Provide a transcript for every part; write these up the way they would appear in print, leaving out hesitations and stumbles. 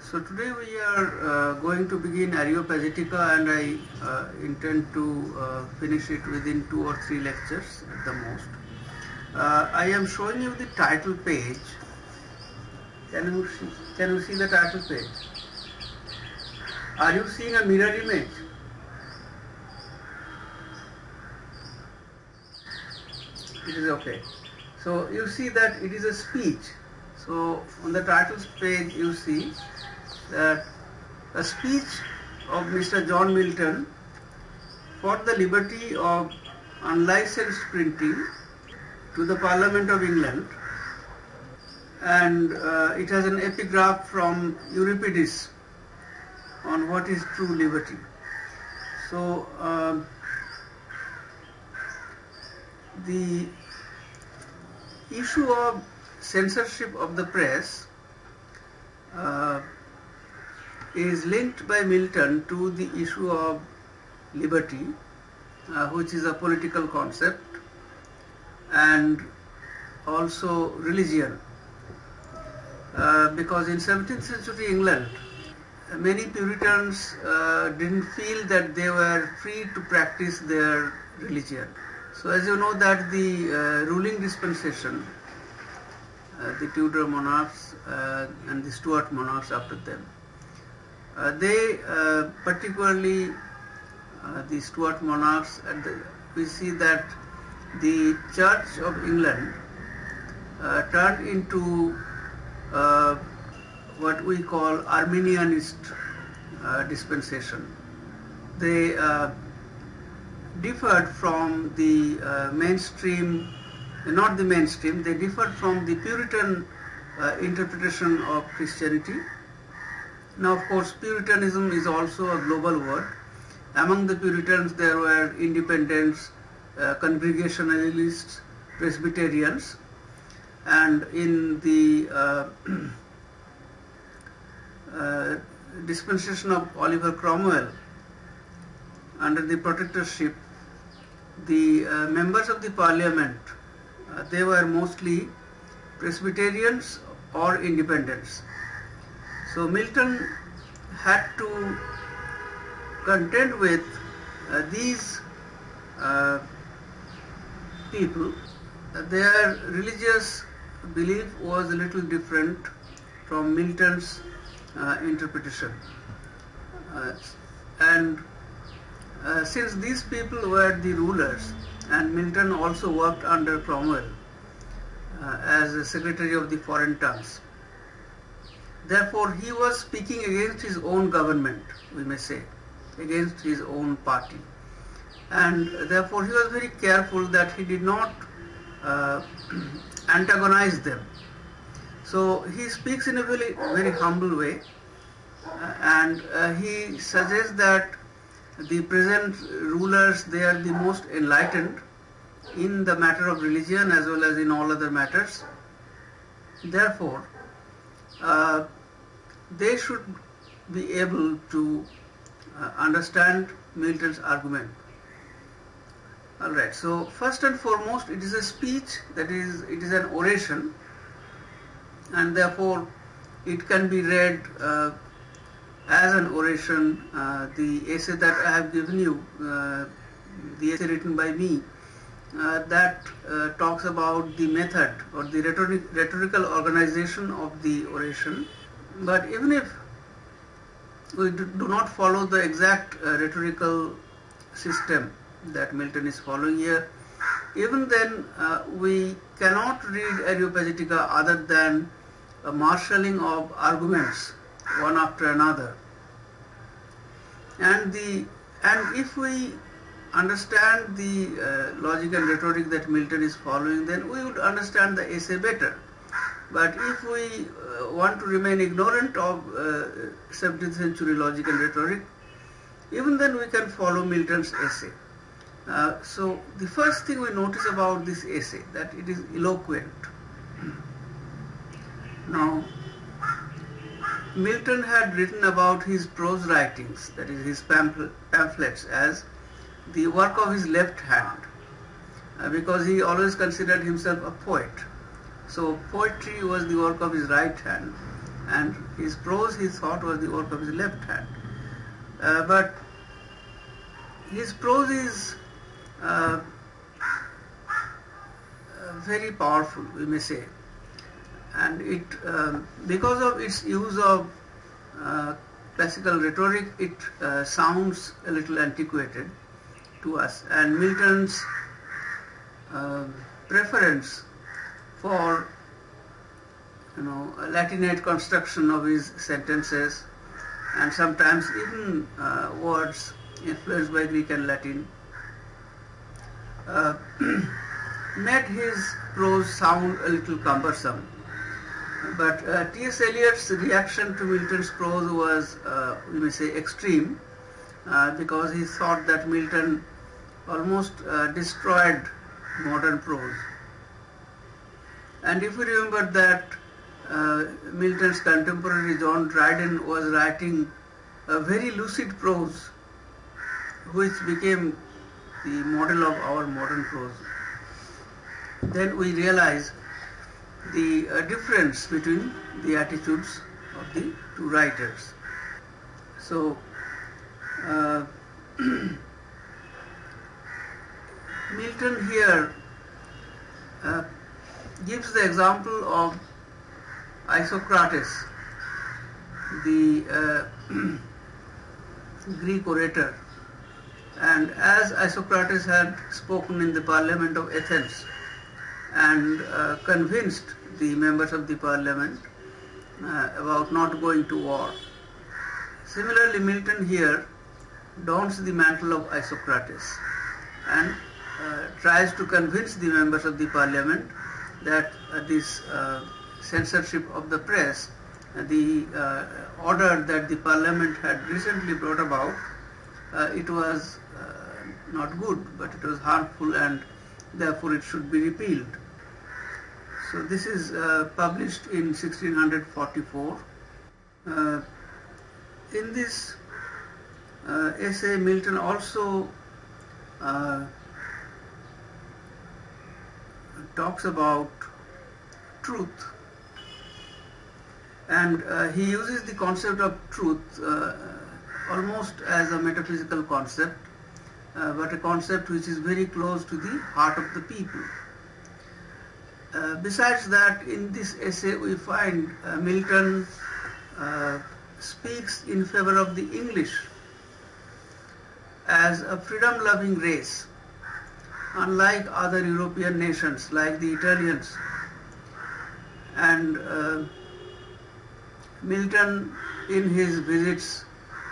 So today we are going to begin Areopagitica, and I intend to finish it within 2 or 3 lectures at the most. I am showing you the title page. Can you see the title page? Are you seeing a mirror image? It is okay. So you see that it is a speech. So on the titles page you see that a speech of Mr. John Milton for the liberty of unlicensed printing to the Parliament of England, and it has an epigraph from Euripides on what is true liberty. So the issue of censorship of the press is linked by Milton to the issue of liberty, which is a political concept, and also religion, because in 17th century England many Puritans didn't feel that they were free to practice their religion. So as you know that the ruling dispensation, the Tudor monarchs and the Stuart monarchs after them, they particularly the Stuart monarchs, we see that the Church of England turned into what we call Arminianist dispensation. They differed from the mainstream, not the mainstream, they differed from the Puritan interpretation of Christianity. Now of course Puritanism is also a global word. Among the Puritans there were independents, Congregationalists, Presbyterians, and in the dispensation of Oliver Cromwell, under the protectorship, the members of the Parliament, they were mostly Presbyterians or independents. So Milton had to contend with these people. Their religious belief was a little different from Milton's interpretation, and since these people were the rulers, and Milton also worked under Cromwell as a secretary of the foreign tongues, therefore he was speaking against his own government, we may say, against his own party, and therefore he was very careful that he did not antagonize them. So he speaks in a very, very humble way, and he suggests that the present rulers, they are the most enlightened in the matter of religion as well as in all other matters. Therefore, they should be able to understand Milton's argument. Alright, so first and foremost it is a speech, that is, it is an oration, and therefore it can be read as an oration. The essay that I have given you, the essay written by me, that talks about the method or the rhetorical organization of the oration. But even if we do not follow the exact rhetorical system that Milton is following here, even then we cannot read Areopagitica other than a marshalling of arguments one after another. And if we understand the logic and rhetoric that Milton is following, then we would understand the essay better. But if we want to remain ignorant of 17th century logic and rhetoric, even then we can follow Milton's essay. So the first thing we notice about this essay, that it is eloquent. Now, Milton had written about his prose writings, that is his pamphlets, as the work of his left hand, because he always considered himself a poet. So poetry was the work of his right hand, and his prose he thought was the work of his left hand. But his prose is very powerful, we may say, and it because of its use of classical rhetoric, it sounds a little antiquated to us, and Milton's preference for a Latinate construction of his sentences, and sometimes even words influenced by Greek and Latin, made his prose sound a little cumbersome. But T.S. Eliot's reaction to Milton's prose was, we may say, extreme, because he thought that Milton almost destroyed modern prose. And if we remember that Milton's contemporary John Dryden was writing a very lucid prose, which became the model of our modern prose, then we realize the difference between the attitudes of the two writers. So, Milton here gives the example of Isocrates, the Greek orator, and as Isocrates had spoken in the Parliament of Athens and convinced the members of the parliament about not going to war, similarly Milton here dons the mantle of Isocrates and tries to convince the members of the parliament that this censorship of the press, the order that the parliament had recently brought about, it was not good, but it was harmful, and therefore it should be repealed. So this is published in 1644. In this essay, Milton also talks about truth, and he uses the concept of truth almost as a metaphysical concept, but a concept which is very close to the heart of the people. Besides that, in this essay we find Milton speaks in favor of the English as a freedom-loving race, unlike other European nations like the Italians. And Milton, in his visits,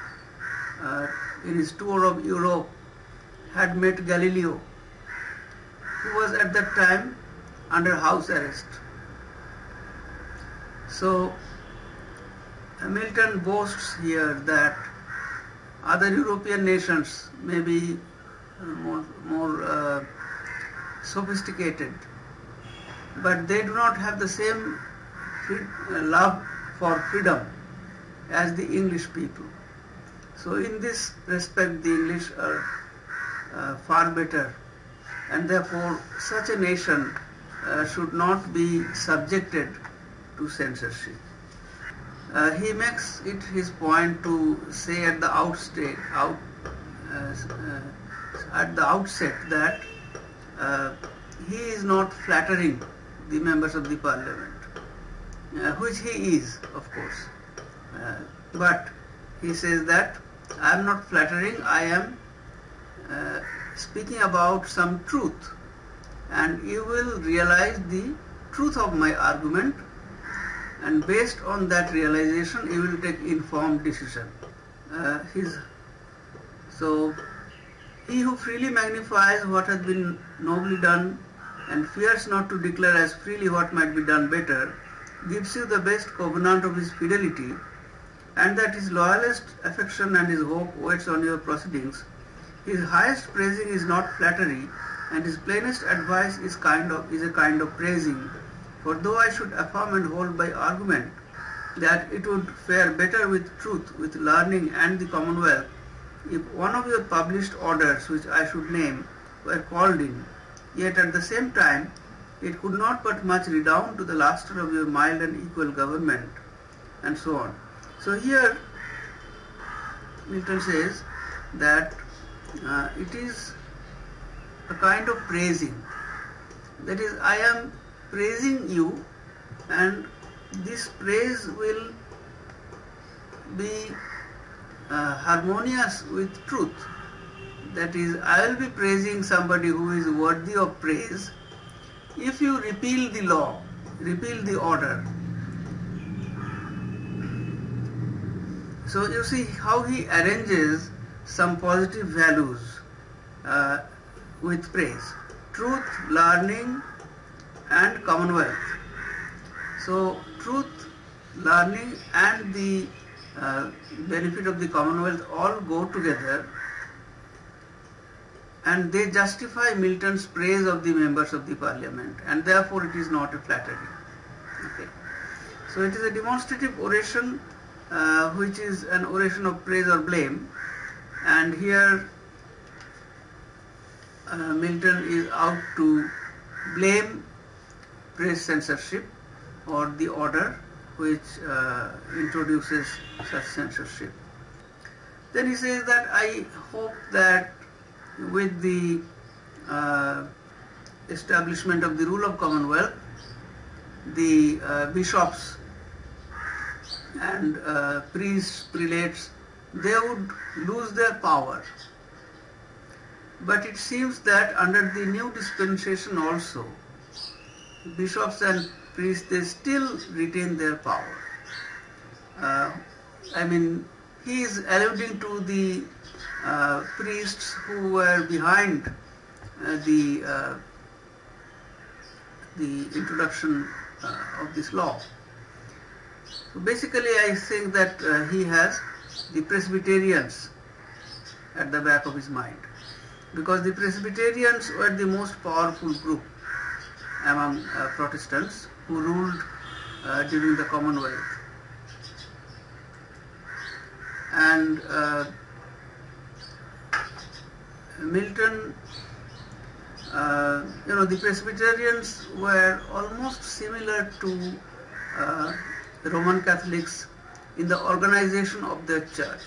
in his tour of Europe, had met Galileo, who was at that time under house arrest. So Milton boasts here that other European nations may be more sophisticated, but they do not have the same love for freedom as the English people. So in this respect, the English are far better, and therefore such a nation should not be subjected to censorship. He makes it his point to say at the outset that he is not flattering the members of the parliament, which he is, of course. But he says that I am not flattering, I am speaking about some truth, and you will realize the truth of my argument, and based on that realization you will take informed decision. So he who freely magnifies what has been nobly done and fears not to declare as freely what might be done better, gives you the best covenant of his fidelity, and that his loyalest affection and his hope waits on your proceedings. His highest praising is not flattery, and his plainest advice is a kind of praising. For though I should affirm and hold by argument that it would fare better with truth, with learning and the commonwealth, if one of your published orders which I should name were called in, yet at the same time it could not but much redound to the lustre of your mild and equal government. and so on. So here Milton says that it is a kind of praising. That is, I am praising you, and this praise will be harmonious with truth. That is, I will be praising somebody who is worthy of praise if you repeal the law, repeal the order. So you see how he arranges some positive values with praise: truth, learning, and commonwealth. So truth, learning, and the benefit of the commonwealth all go together, and they justify Milton's praise of the members of the parliament, and therefore it is not a flattery. Okay. So it is a demonstrative oration, which is an oration of praise or blame, and here Milton is out to blame press censorship or the order which introduces such censorship. Then he says that I hope that with the establishment of the rule of commonwealth, the bishops and priests, prelates, they would lose their power. But it seems that under the new dispensation also, bishops and priests, they still retain their power. I mean, he is alluding to the priests who were behind the introduction of this law. So basically, I think that he has the Presbyterians at the back of his mind, because the Presbyterians were the most powerful group among Protestants who ruled during the Commonwealth. And Milton, the Presbyterians were almost similar to the Roman Catholics in the organization of their church,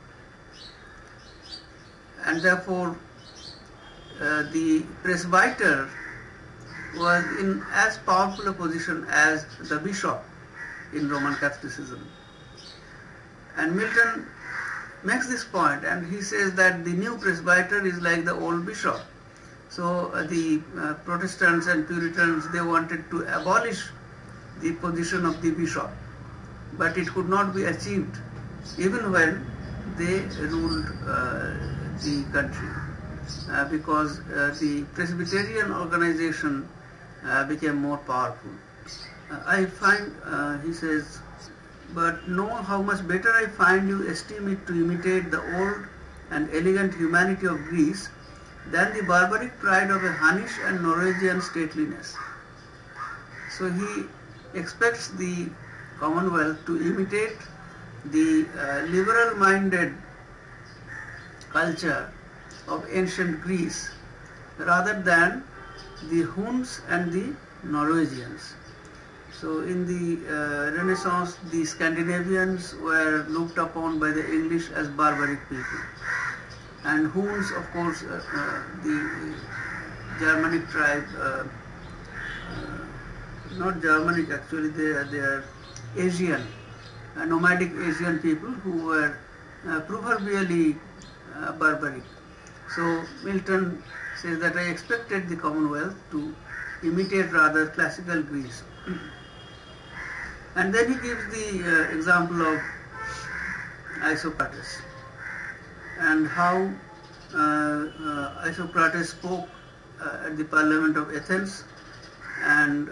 and therefore the presbyter was in as powerful a position as the bishop in Roman Catholicism. And Milton makes this point, and he says that the new presbyter is like the old bishop. So the Protestants and Puritans, they wanted to abolish the position of the bishop, but it could not be achieved even when they ruled the country, because the Presbyterian organization became more powerful. I find, he says, but know how much better I find you esteem it to imitate the old and elegant humanity of Greece than the barbaric pride of a Hunnish and Norwegian stateliness. So he expects the Commonwealth to imitate the liberal-minded culture of ancient Greece rather than the Huns and the Norwegians. So in the Renaissance, the Scandinavians were looked upon by the English as barbaric people. And Huns, of course, the Germanic tribe, not Germanic actually, they are Asian, nomadic Asian people who were proverbially barbaric. So Milton says that I expected the Commonwealth to imitate rather classical Greece. And then he gives the example of Isocrates and how Isocrates spoke at the Parliament of Athens, and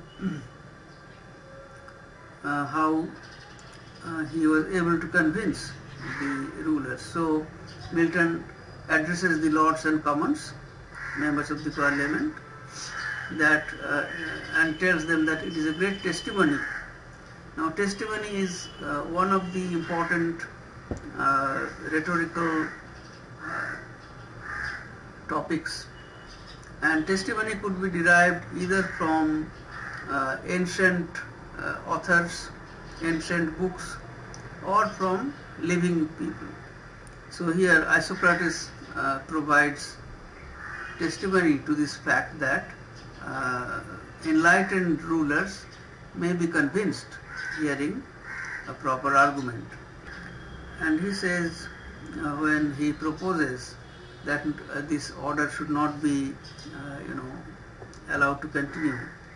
how he was able to convince the rulers. So Milton addresses the Lords and Commons, members of the Parliament, that and tells them that it is a great testimony. Now, testimony is one of the important rhetorical topics, and testimony could be derived either from ancient authors ancient books or from living people. So here Isocrates provides testimony to this fact that enlightened rulers may be convinced hearing a proper argument. And he says when he proposes that this order should not be allowed to continue.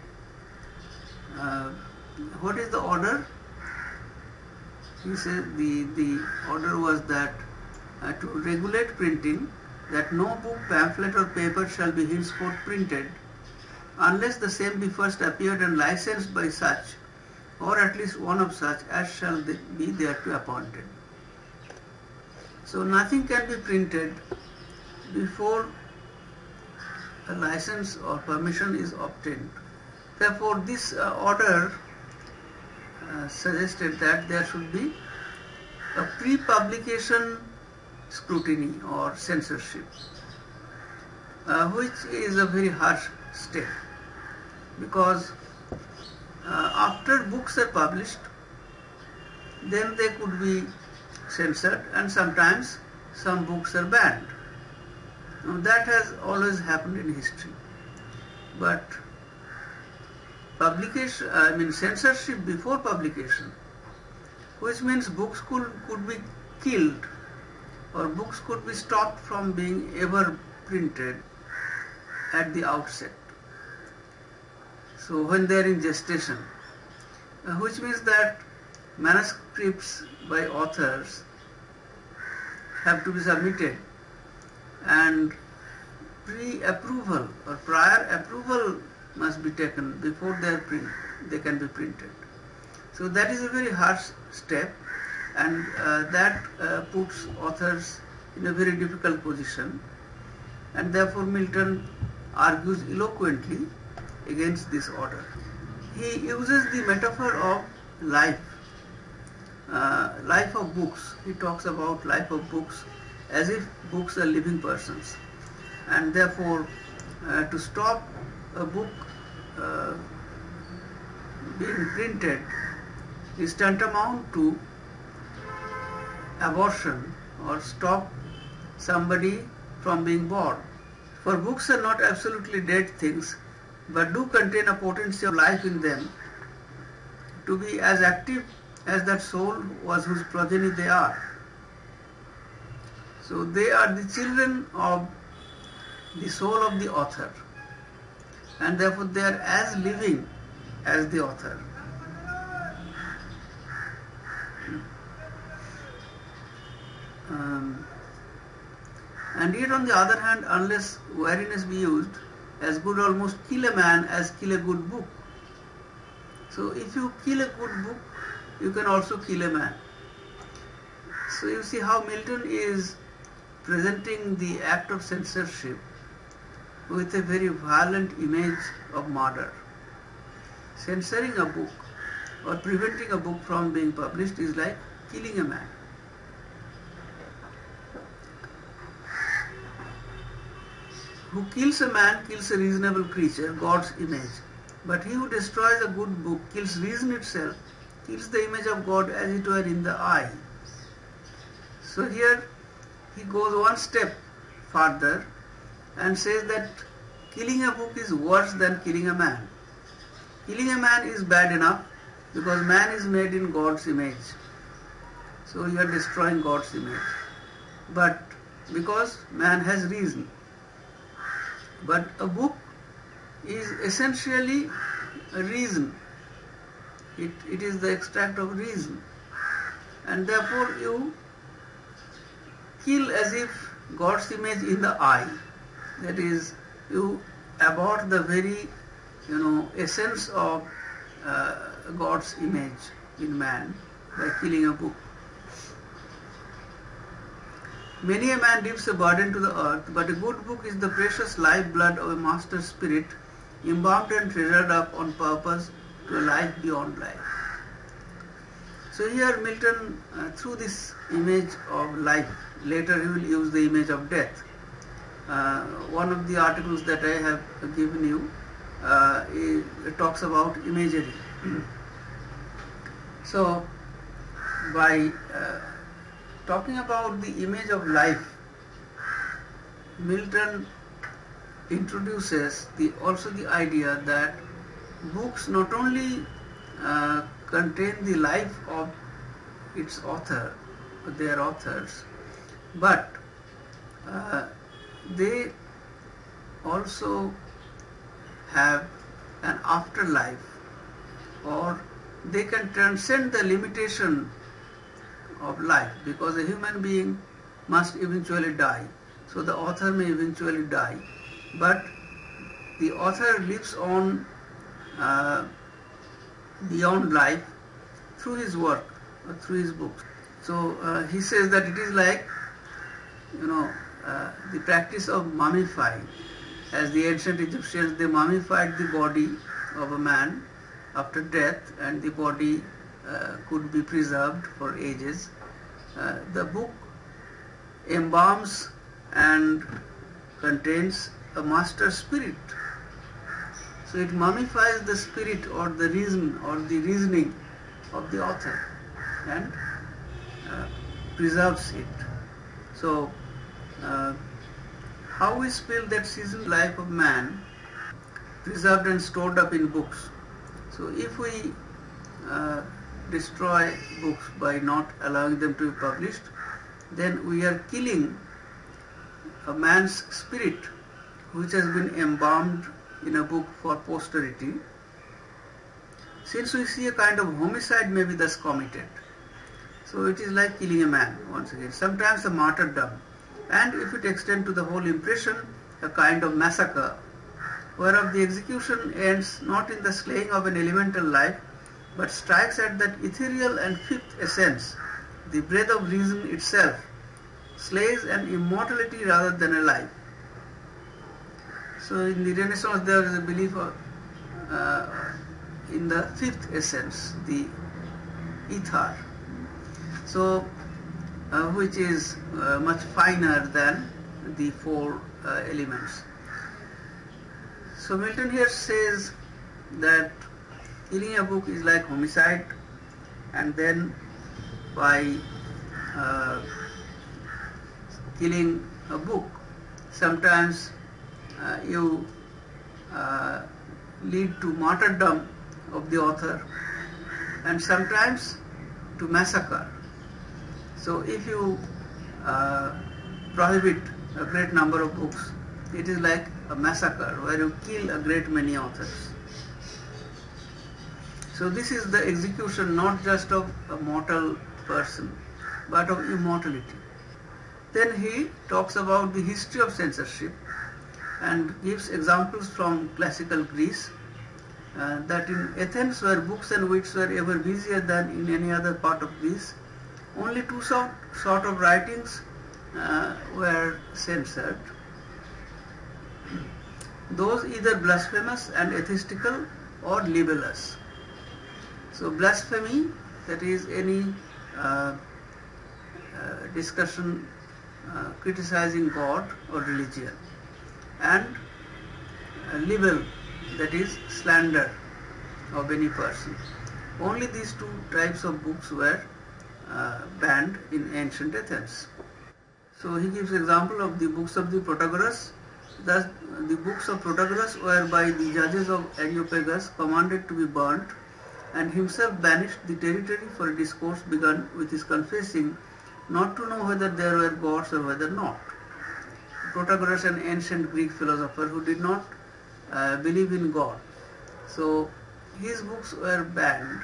What is the order? He says the order was that to regulate printing, that no book, pamphlet or paper shall be henceforth printed unless the same be first appeared and licensed by such, or at least one of such as shall be thereto appointed. So nothing can be printed before a license or permission is obtained. Therefore this order suggested that there should be a pre-publication scrutiny or censorship, which is a very harsh step, because after books are published, then they could be censored, and sometimes some books are banned. Now, that has always happened in history. But censorship before publication, which means books could be killed, or books could be stopped from being ever printed at the outset. So when they are in gestation, which means that manuscripts by authors have to be submitted, and pre-approval or prior approval must be taken before they can be printed. So that is a very harsh step, and that puts authors in a very difficult position, and therefore Milton argues eloquently against this order. He uses the metaphor of life of books. He talks about life of books as if books are living persons, and therefore to stop a book being printed is tantamount to abortion, or stop somebody from being born. For books are not absolutely dead things, but do contain a potency of life in them to be as active as that soul was whose progeny they are. So they are the children of the soul of the author, and therefore they are as living as the author. And yet on the other hand, unless wariness be used, as good almost kill a man as kill a good book. So if you kill a good book, you can also kill a man. So you see how Milton is presenting the act of censorship with a very violent image of murder. Censoring a book or preventing a book from being published is like killing a man. Who kills a man kills a reasonable creature, God's image. But he who destroys a good book kills reason itself, kills the image of God as it were in the eye. So here he goes one step further and says that killing a book is worse than killing a man. Killing a man is bad enough because man is made in God's image. So you are destroying God's image. But because man has reason. But a book is essentially a reason. It is the extract of reason. And therefore you kill as if God's image in the eye. That is, you abort the very essence of God's image in man by killing a book. Many a man leaves a burden to the earth, but a good book is the precious lifeblood of a master spirit, embalmed and treasured up on purpose to a life beyond life. So here Milton, through this image of life, later he will use the image of death. One of the articles that I have given you it talks about imagery. So by talking about the image of life, Milton introduces also the idea that books not only contain the life of its author, their authors, but they also have an afterlife, or they can transcend the limitation of life, because a human being must eventually die. So the author may eventually die, but the author lives on beyond life through his work or through his books. So he says that it is like, the practice of mummifying. As the ancient Egyptians, they mummified the body of a man after death, and the body could be preserved for ages. The book embalms and contains a master spirit. So it mummifies the spirit or the reason or the reasoning of the author and preserves it. So how is feel that seasoned life of man preserved and stored up in books? So if we destroy books by not allowing them to be published, then we are killing a man's spirit which has been embalmed in a book for posterity. Since we see a kind of homicide may be thus committed, so it is like killing a man once again, sometimes a martyrdom, and if it extends to the whole impression, a kind of massacre, whereof the execution ends not in the slaying of an elemental life, but strikes at that ethereal and fifth essence, the breath of reason itself, slays an immortality rather than a life. So in the Renaissance there is a belief in the fifth essence, the ether, so which is much finer than the four elements. So Milton here says that killing a book is like homicide, and then by killing a book, sometimes you lead to martyrdom of the author, and sometimes to massacre. So if you prohibit a great number of books, it is like a massacre where you kill a great many authors. So this is the execution not just of a mortal person, but of immortality. Then he talks about the history of censorship and gives examples from classical Greece, that in Athens, where books and wits were ever busier than in any other part of Greece, only two sort of writings were censored. Those either blasphemous and atheistical or libellous. So blasphemy, that is any discussion criticizing God or religion, and libel, that is slander of any person. Only these two types of books were banned in ancient Athens. So he gives example of the books of the Protagoras. Thus the books of Protagoras were by the judges of Areopagus commanded to be burnt, and himself banished the territory for a discourse begun with his confessing not to know whether there were gods or whether not. Protagoras, an ancient Greek philosopher who did not believe in God. So his books were banned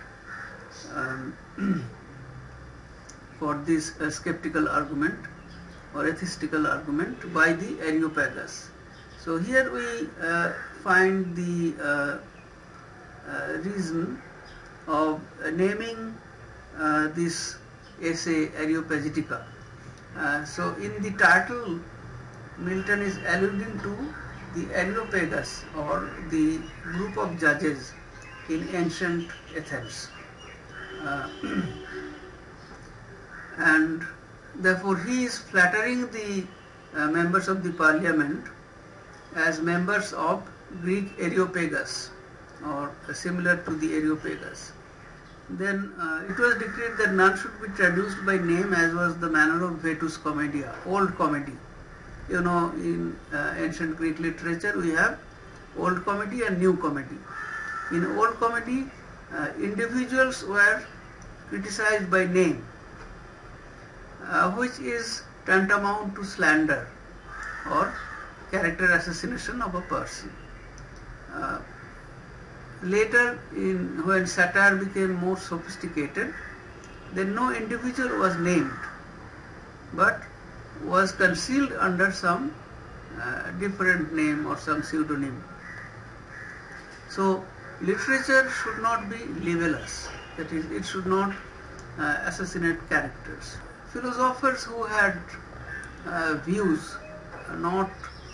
for this skeptical argument or atheistical argument by the Areopagus. So here we find the reason of naming this essay Areopagitica. So in the title, Milton is alluding to the Areopagus, or the group of judges in ancient Athens. And therefore he is flattering the members of the parliament as members of Greek Areopagus, or similar to the Areopagus. Then it was decreed that none should be traduced by name, as was the manner of Vetus Commedia, old comedy. You know, in ancient Greek literature we have old comedy and new comedy. In old comedy, individuals were criticized by name, which is tantamount to slander or character assassination of a person. Later, when satire became more sophisticated, then no individual was named, but was concealed under some different name or some pseudonym. So, literature should not be libellous, that is, it should not assassinate characters. Philosophers who had views not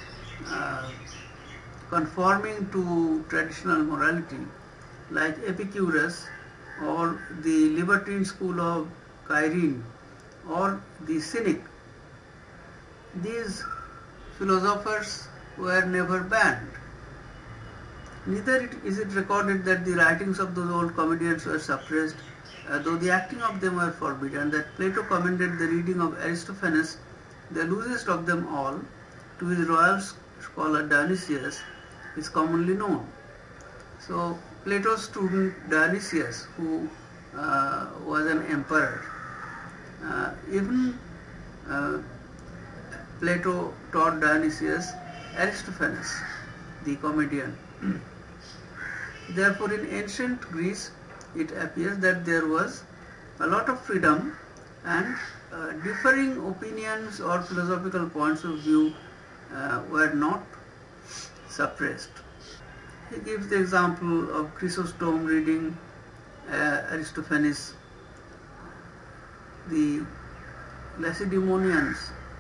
conforming to traditional morality, like Epicurus or the libertine school of Cyrene or the Cynic, these philosophers were never banned. Neither is it recorded that the writings of those old comedians were suppressed, though the acting of them were forbidden, that Plato commended the reading of Aristophanes, the loosest of them all, to his royal scholar Dionysius, is commonly known. So Plato's student Dionysius, who was an emperor, even Plato taught Dionysius Aristophanes, the comedian. Therefore, in ancient Greece, it appears that there was a lot of freedom, and differing opinions or philosophical points of view were not suppressed. He gives the example of Chrysostom reading Aristophanes. The Lacedaemonians,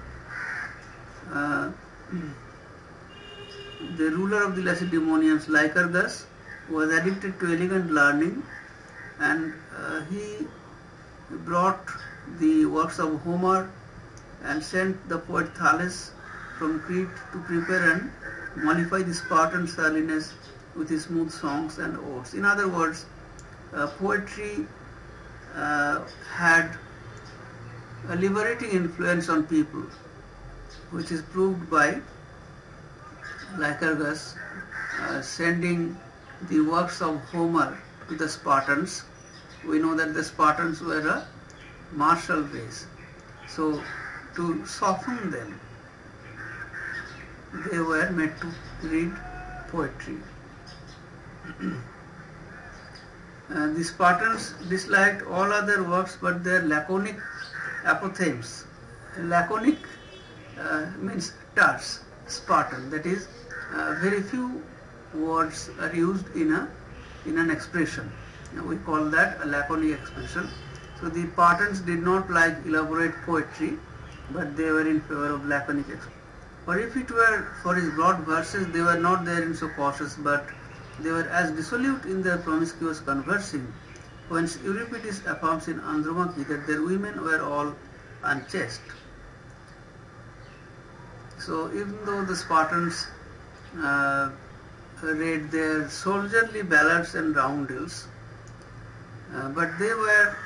the ruler of the Lacedaemonians, Lycurgus, was addicted to elegant learning, and he brought the works of Homer and sent the poet Thales from Crete to prepare and mollify the Spartan surliness with his smooth songs and odes. In other words, poetry had a liberating influence on people, which is proved by Lycurgus sending the works of Homer to the Spartans. We know that the Spartans were a martial race. So to soften them, they were made to read poetry. The Spartans disliked all other works but their laconic apothegms. Laconic means terse, Spartan, that is, very few words are used in an expression. We call that a laconic expression. So the Spartans did not like elaborate poetry, but they were in favor of laconic expression. Or if it were for his broad verses, they were not therein so cautious, but they were as dissolute in their promiscuous conversing, whence Euripides affirms in Andromache that their women were all unchaste. So even though the Spartans read their soldierly ballads and roundels, but they were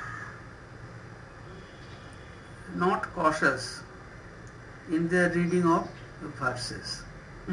not cautious in their reading of verses.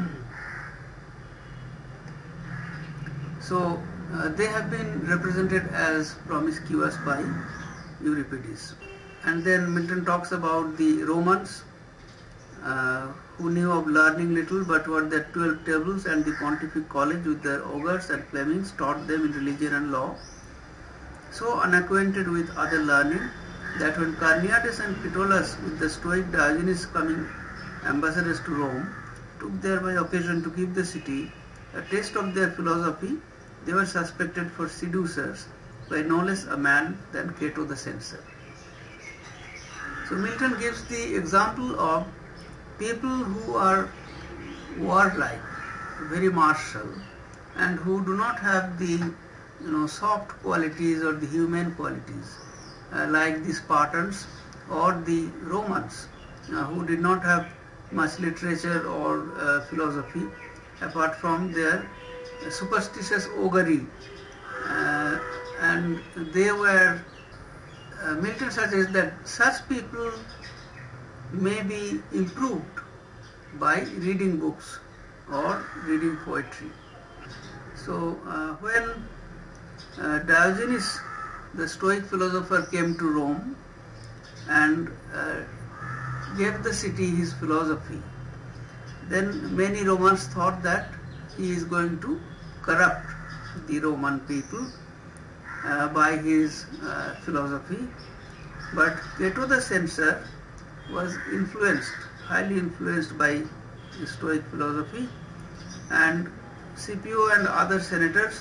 So they have been represented as promiscuous by Euripides. And then Milton talks about the Romans who knew of learning little, but what their 12 tables and the Pontific College with their augurs and Flemings taught them in religion and law, so unacquainted with other learning that when Carneades and Catullus with the Stoic Diogenes coming ambassadors to Rome took thereby occasion to give the city a taste of their philosophy, they were suspected for seducers by no less a man than Cato the Censor. So Milton gives the example of people who are warlike, very martial, and who do not have the soft qualities or the humane qualities like the Spartans or the Romans, who did not have much literature or philosophy apart from their superstitious augury and they were, Milton suggests that such people may be improved by reading books or reading poetry. So when Diogenes, the Stoic philosopher, came to Rome and gave the city his philosophy, then many Romans thought that he is going to corrupt the Roman people by his philosophy. But Cato the censor was influenced, highly influenced by the Stoic philosophy, and Scipio and other senators,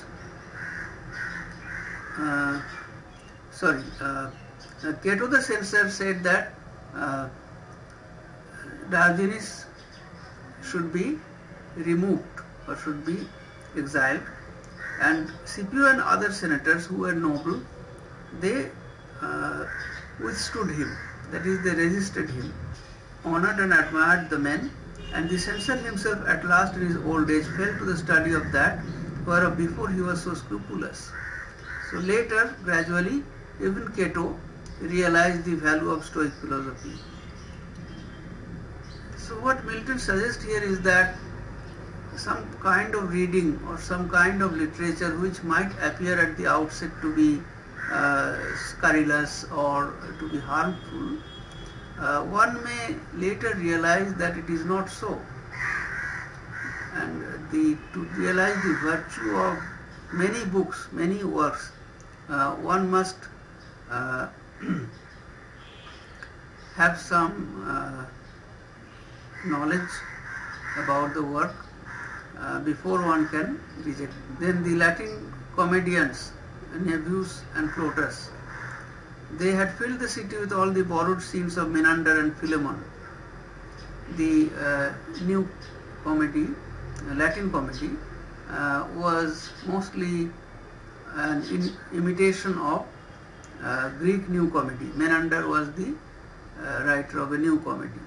Cato the censor said that Diogenes should be removed or should be exiled, and Scipio and other senators who were noble, they withstood him, that is, they resisted him, honored and admired the men, and the censor himself at last in his old age fell to the study of that whereof before he was so scrupulous. So later, gradually, even Cato realized the value of Stoic philosophy. So what Milton suggests here is that some kind of reading or some kind of literature which might appear at the outset to be scurrilous or to be harmful, one may later realize that it is not so. And to realize the virtue of many books, many works, one must have some knowledge about the work before one can reject. Then the Latin comedians, Naevius and Plautus, they had filled the city with all the borrowed scenes of Menander and Philemon. The new comedy, Latin comedy, was mostly an imitation of Greek new comedy. Menander was the writer of a new comedy.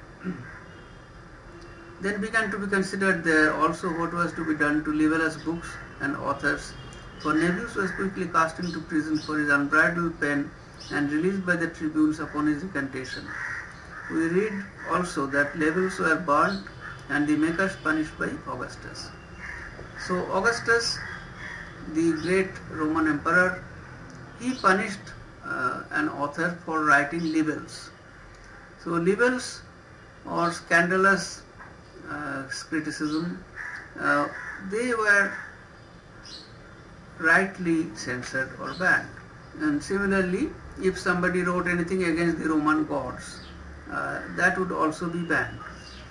Then began to be considered there also what was to be done to libellous books and authors, for Naevius was quickly cast into prison for his unbridled pen and released by the tribunes upon his recantation. We read also that labels were burnt and the makers punished by Augustus. So Augustus, the great Roman emperor, he punished an author for writing libels. So libels or scandalous criticism, they were rightly censored or banned. And similarly, if somebody wrote anything against the Roman gods, that would also be banned.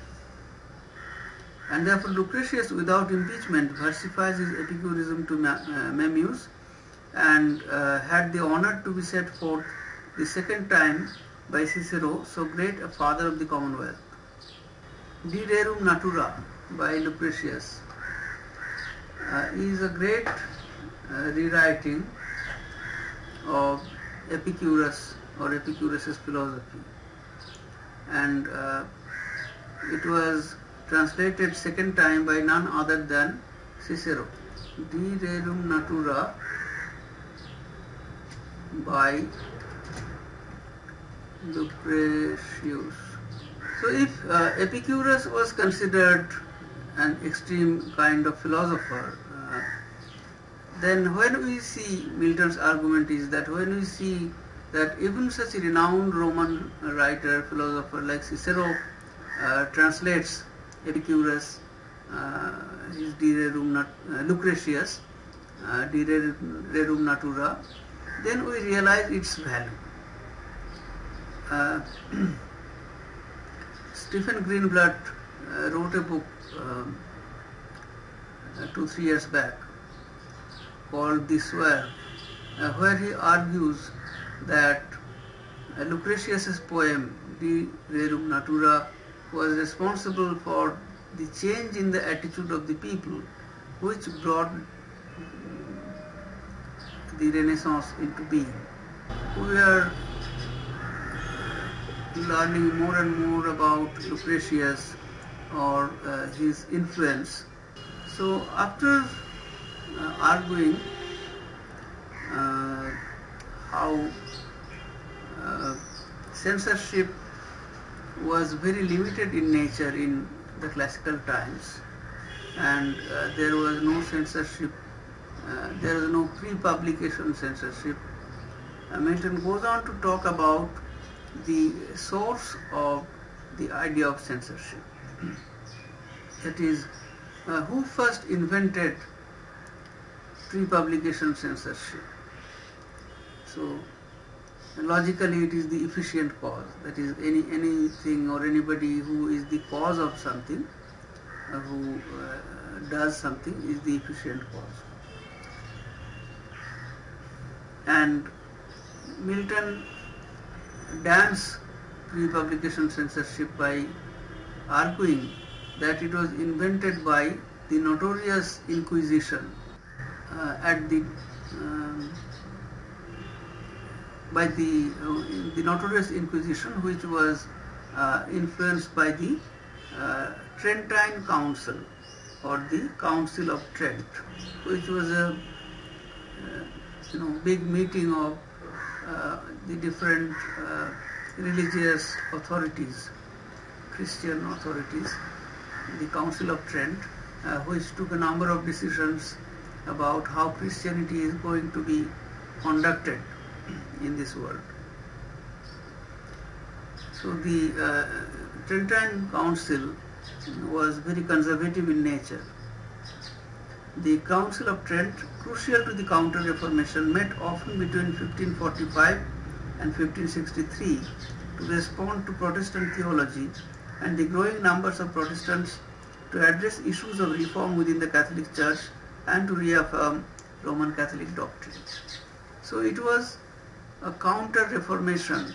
And therefore Lucretius, without impeachment, versifies his Epicurism to Memmius, and had the honor to be set forth the second time by Cicero, so great a father of the Commonwealth. De Rerum Natura by Lucretius is a great rewriting of Epicurus or Epicurus's philosophy, and it was translated second time by none other than Cicero. De Rerum Natura by Lucretius. So if Epicurus was considered an extreme kind of philosopher, then when we see Milton's argument is that when we see that even such a renowned Roman writer, philosopher like Cicero translates Epicurus, his De Rerum Lucretius, De Rerum Natura, then we realize its value. Stephen Greenblatt wrote a book 2-3 years back called The Swerve, where he argues that Lucretius's poem De Rerum Natura was responsible for the change in the attitude of the people which brought the Renaissance into being. We are learning more and more about Lucretius or his influence. So after arguing how censorship was very limited in nature in the classical times, and there was no censorship, there was no pre-publication censorship. Milton goes on to talk about the source of the idea of censorship. That is, who first invented pre-publication censorship? So, logically it is the efficient cause. That is, anything or anybody who is the cause of something, who does something, is the efficient cause. And Milton damns pre-publication censorship by arguing that it was invented by the notorious Inquisition the notorious Inquisition, which was influenced by the Trentine Council, or the Council of Trent, which was a big meeting of the different religious authorities, Christian authorities, the Council of Trent, which took a number of decisions about how Christianity is going to be conducted in this world. So the Trentine Council was very conservative in nature. The Council of Trent, crucial to the Counter-Reformation, met often between 1545 and 1563 to respond to Protestant theology and the growing numbers of Protestants, to address issues of reform within the Catholic Church and to reaffirm Roman Catholic doctrine. So it was a Counter-Reformation,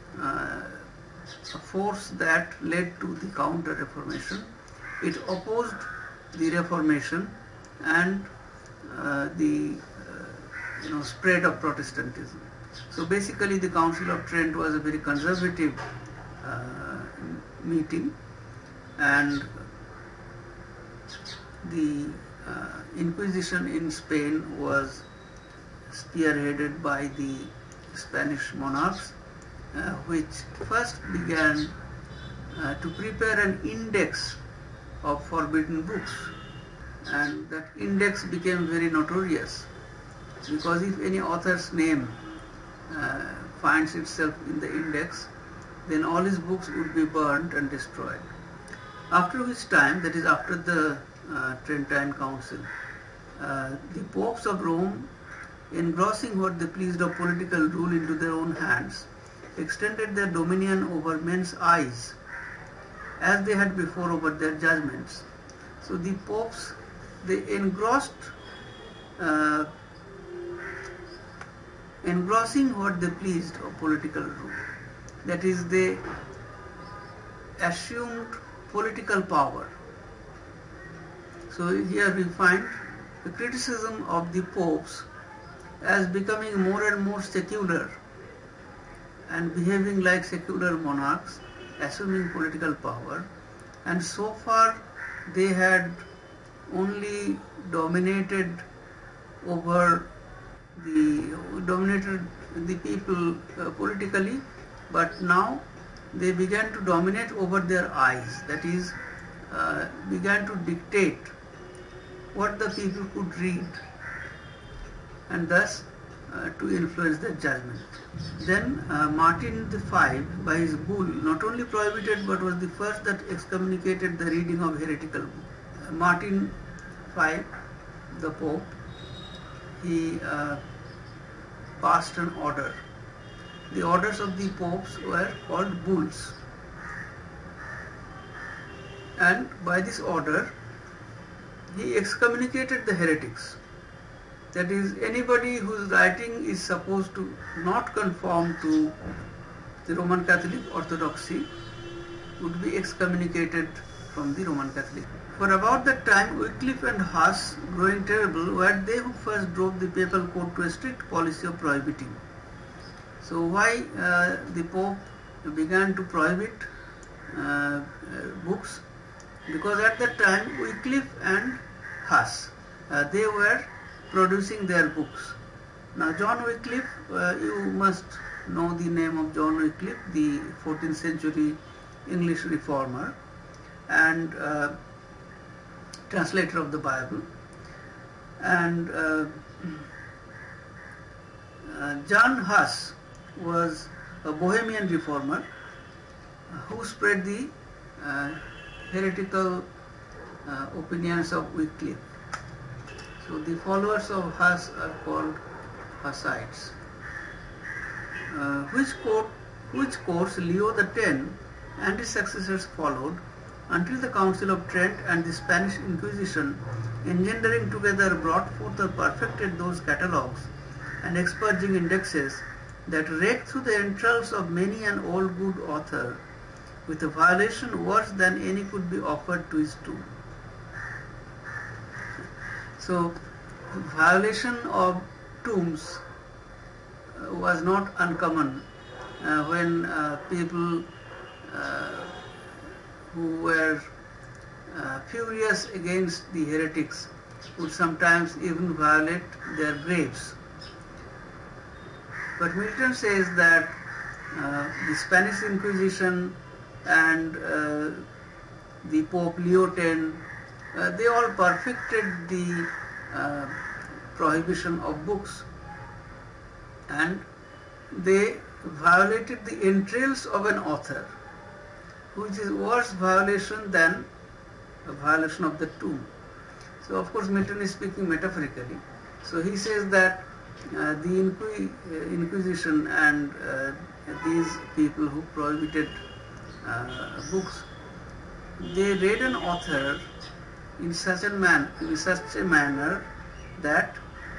a force that led to the Counter-Reformation. It opposed the Reformation and the spread of Protestantism. So basically the Council of Trent was a very conservative meeting, and the Inquisition in Spain was spearheaded by the Spanish monarchs, which first began to prepare an index of forbidden books, and that index became very notorious, because if any author's name finds itself in the index, then all his books would be burnt and destroyed. After which time, that is after the Trentine Council, the popes of Rome, engrossing what they pleased of political rule into their own hands, extended their dominion over men's eyes as they had before over their judgments. So the popes, they engrossing what they pleased of political rule. That is, they assumed political power. So here we find the criticism of the popes as becoming more and more secular and behaving like secular monarchs, assuming political power, and so far they had only dominated the people politically, but now they began to dominate over their eyes, that is, began to dictate what the people could read, and thus to influence their judgment. Then Martin V, by his bull, not only prohibited but was the first that excommunicated the reading of heretical books. Martin V, the Pope, he passed an order. The orders of the popes were called bulls, and by this order he excommunicated the heretics. That is, anybody whose writing is supposed to not conform to the Roman Catholic orthodoxy would be excommunicated from the Roman Catholic. For about that time, Wycliffe and Huss, growing terrible, were they who first drove the papal court to a strict policy of prohibiting. So why the Pope began to prohibit books? Because at that time, Wycliffe and Huss, they were producing their books, Now John Wycliffe, you must know the name of John Wycliffe, the 14th century English reformer and translator of the Bible. And John Huss was a Bohemian reformer who spread the heretical opinions of Wycliffe. So the followers of Huss are called Hussites. Which course Leo X and his successors followed until the Council of Trent and the Spanish Inquisition, engendering together, brought forth or perfected those catalogues and expurging indexes that rake through the entrails of many an old good author with a violation worse than any could be offered to his tomb. So, violation of tombs was not uncommon when people who were furious against the heretics would sometimes even violate their graves. But Milton says that the Spanish Inquisition and the Pope Leo X, they all perfected the prohibition of books, and they violated the entrails of an author, which is worse violation than a violation of the tomb. So of course Milton is speaking metaphorically. So he says that the Inquisition and these people who prohibited books, they read an author in such a manner that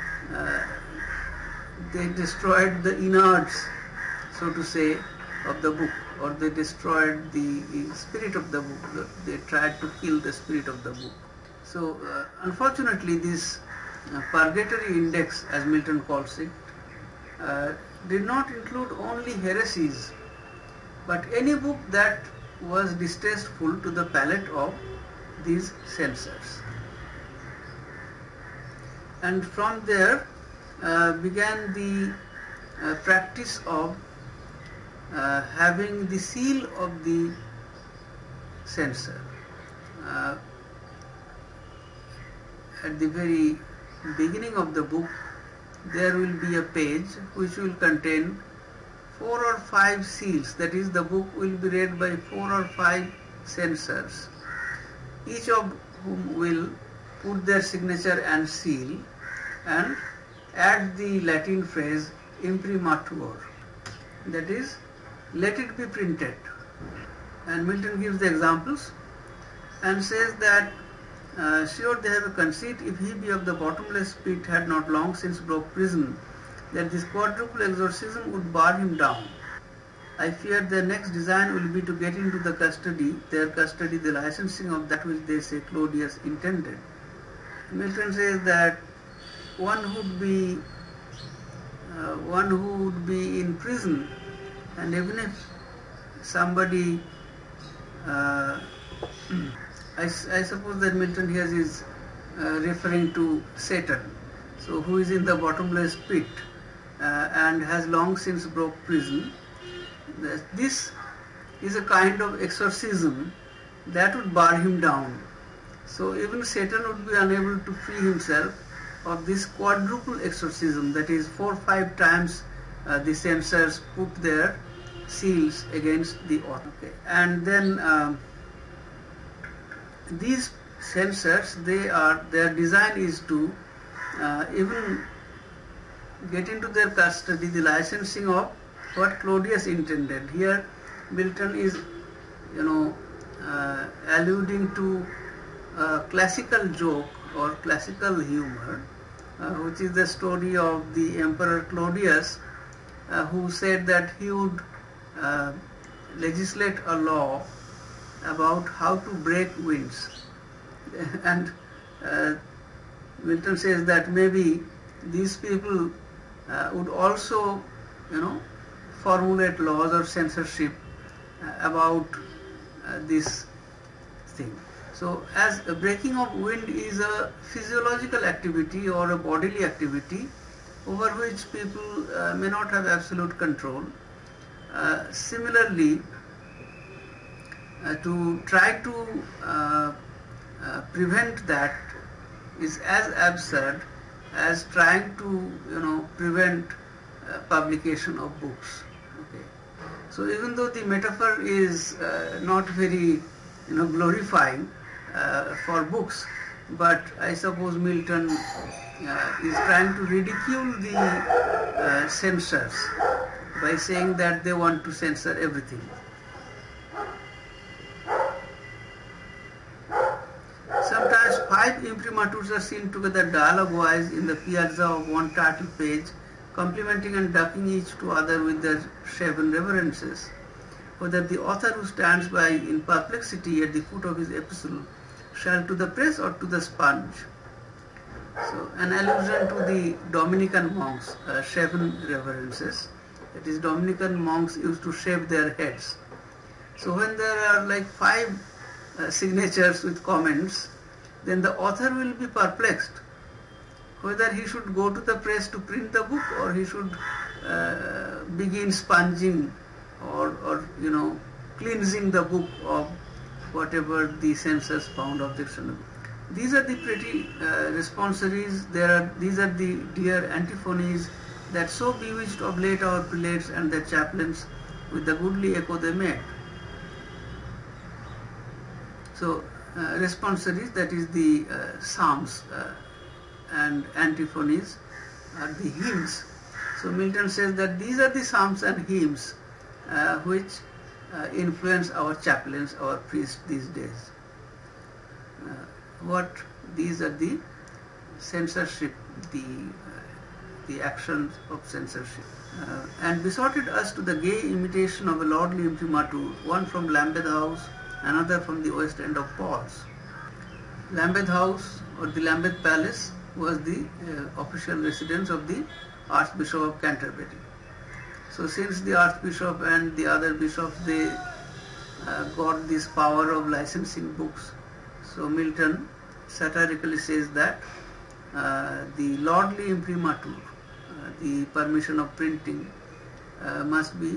they destroyed the innards, so to say, of the book, or they destroyed the spirit of the book. They tried to kill the spirit of the book. So unfortunately this purgatory index, as Milton calls it, did not include only heresies, but any book that was distasteful to the palate of these censors. And from there began the practice of having the seal of the censor. At the very beginning of the book, there will be a page which will contain 4 or 5 seals. That is, the book will be read by 4 or 5 censors, each of whom will put their signature and seal and add the Latin phrase imprimatur, that is, let it be printed. And Milton gives the examples and says that sure they have a conceit, if he be of the bottomless pit had not long since broke prison, that this quadruple exorcism would bar him down. I fear their next design will be to get into their custody, the licensing of that which they say Claudius intended. Milton says that one who would be in prison, and even if somebody I suppose that Milton here is referring to Satan, so who is in the bottomless pit and has long since broke prison. This is a kind of exorcism that would bar him down. So even Satan would be unable to free himself of this quadruple exorcism, that is 4 or 5 times the censors put their seals against the author. Okay. And then these censors, their design is to even get into their custody the licensing of what Claudius intended. Here Milton is alluding to a classical joke or classical humor, which is the story of the Emperor Claudius, who said that he would legislate a law about how to break winds. And Milton says that maybe these people would also formulate laws or censorship about this thing. So as a breaking of wind is a physiological activity or a bodily activity, over which people may not have absolute control. Similarly, to try to prevent that is as absurd as trying to prevent publication of books. Okay. So even though the metaphor is not very glorifying for books, but I suppose Milton is trying to ridicule the censors by saying that they want to censor everything. Sometimes 5 imprimaturs are seen together dialogue-wise in the piazza of one title page, complimenting and ducking each to other with their shaven reverences. Whether the author who stands by in perplexity at the foot of his epistle shall to the press or to the sponge. So an allusion to the Dominican monks, shaven reverences. That is, Dominican monks used to shave their heads. So when there are like 5 signatures with comments, then the author will be perplexed whether he should go to the press to print the book or he should begin sponging or cleansing the book of whatever the censors found objectionable. These are the pretty responsories. These are the dear antiphonies that so bewitched of late our prelates and their chaplains with the goodly echo they made. So responsories, that is the psalms, and antiphonies are the hymns. So Milton says that these are the psalms and hymns which influence our chaplains, our priests these days. These are the censorship, the actions of censorship, and besotted us to the gay imitation of a lordly imprimatur, one from Lambeth House, another from the west end of Paul's. Lambeth House or the Lambeth Palace was the official residence of the Archbishop of Canterbury. So since the Archbishop and the other bishops, they got this power of licensing books, so Milton satirically says that the lordly imprimatur, the permission of printing, must be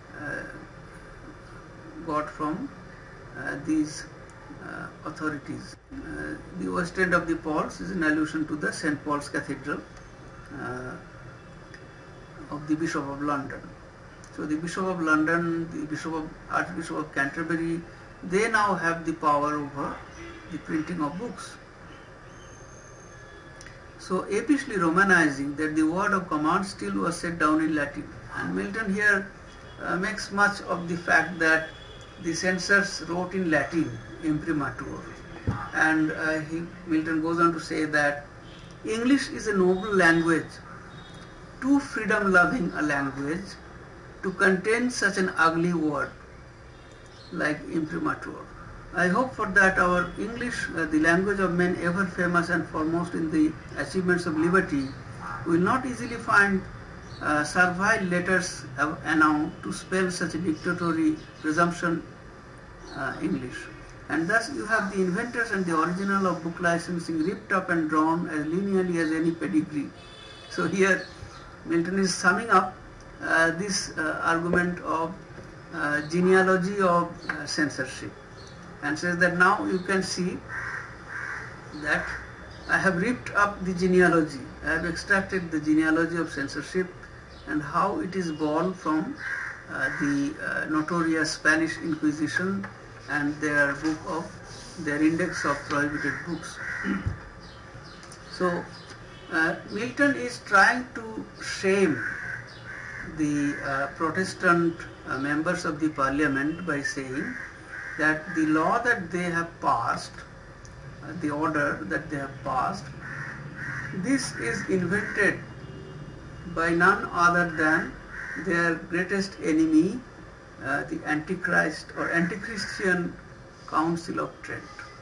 got from these authorities. The west end of the Paul's is an allusion to the St. Paul's Cathedral of the Bishop of London. So the Bishop of London, the Archbishop of Canterbury, they now have the power over the printing of books. So apishly romanizing that the word of command still was set down in Latin. And Milton here makes much of the fact that the censors wrote in Latin, imprimatur. And Milton goes on to say that English is a noble language, too freedom-loving a language to contain such an ugly word like imprimatur. I hope for that our English, the language of men ever famous and foremost in the achievements of liberty, will not easily find servile letters enow to spell such a dictatory presumption English. And thus you have the inventors and the original of book licensing ripped up and drawn as linearly as any pedigree. So here Milton is summing up this argument of genealogy of censorship, and says that now you can see that I have ripped up the genealogy, I have extracted the genealogy of censorship and how it is born from the notorious Spanish Inquisition and their index of prohibited books. So Milton is trying to shame the Protestant members of the Parliament by saying that the law that they have passed, the order that they have passed, this is invented by none other than their greatest enemy, the Antichrist or Antichristian Council of Trent.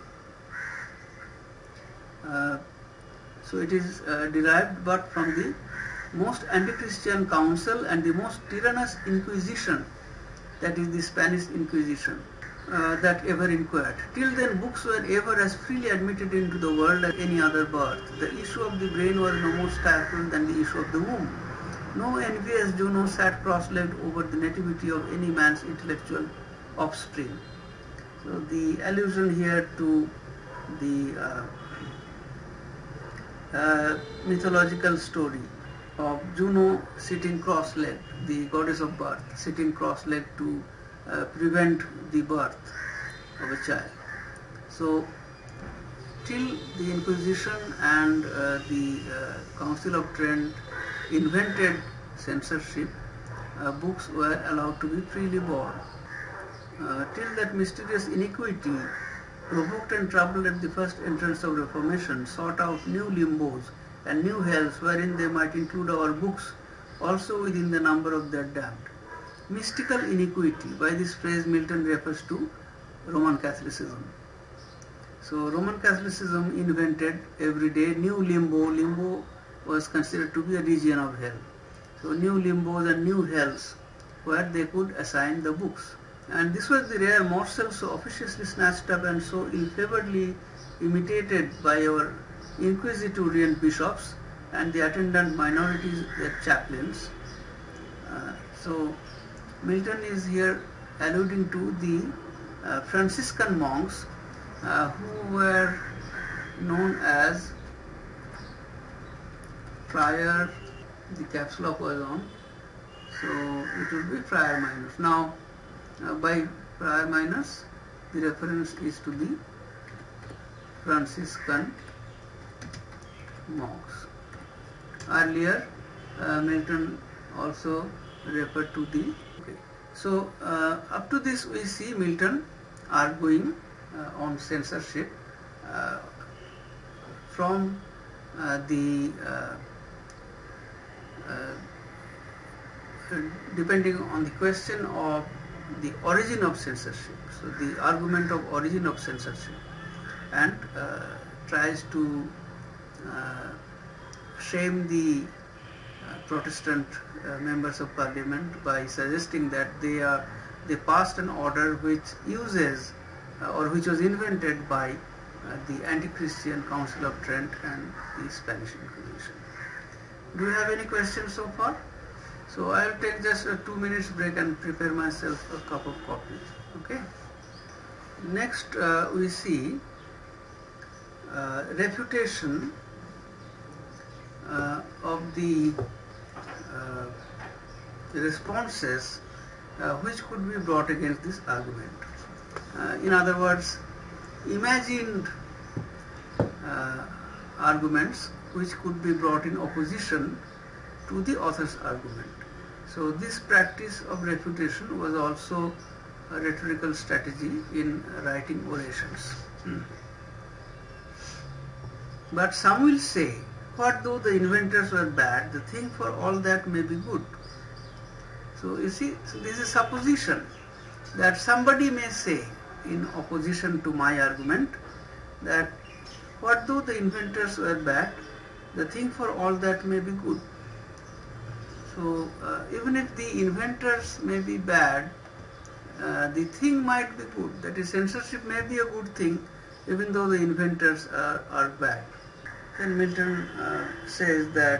So it is derived but from the most anti-Christian council and the most tyrannous inquisition, that is the Spanish Inquisition. that ever inquired. Till then, books were ever as freely admitted into the world as any other birth. The issue of the brain was no more stifled than the issue of the womb. No envious Juno sat cross-legged over the nativity of any man's intellectual offspring. So the allusion here to the mythological story of Juno sitting cross-legged, the goddess of birth, sitting cross-legged to prevent the birth of a child. So till the Inquisition and the Council of Trent invented censorship, books were allowed to be freely born. Till that mysterious iniquity, provoked and troubled at the first entrance of Reformation, sought out new limbos and new hells wherein they might include our books also within the number of their damned. Mystical iniquity, by this phrase Milton refers to Roman Catholicism. So Roman Catholicism invented every day new limbo. Limbo was considered to be a region of hell. So new limbos and new hells where they could assign the books. And this was the rare morsel so officiously snatched up and so ill-favoredly imitated by our inquisitorial bishops and the attendant minorities, their chaplains. So Milton is here alluding to the Franciscan monks who were known as Friar, the caps lock was on, so it would be Friar Minors. Now by Friar Minors the reference is to the Franciscan monks. Earlier Milton also referred to the So up to this we see Milton arguing on censorship from depending on the question of the origin of censorship. So the argument of origin of censorship, and tries to shame the Protestant members of Parliament by suggesting that they passed an order which uses or which was invented by the anti-Christian Council of Trent and the Spanish Inquisition. Do you have any questions so far? So I will take just a 2 minutes break and prepare myself a cup of coffee. Okay. Next we see refutation of the responses which could be brought against this argument. In other words, imagined arguments which could be brought in opposition to the author's argument. So this practice of refutation was also a rhetorical strategy in writing orations. But some will say, what though the inventors were bad, the thing for all that may be good. So you see, so this is supposition that somebody may say in opposition to my argument that what though the inventors were bad, the thing for all that may be good. So even if the inventors may be bad, the thing might be good. That is, censorship may be a good thing even though the inventors are bad. Then Milton says that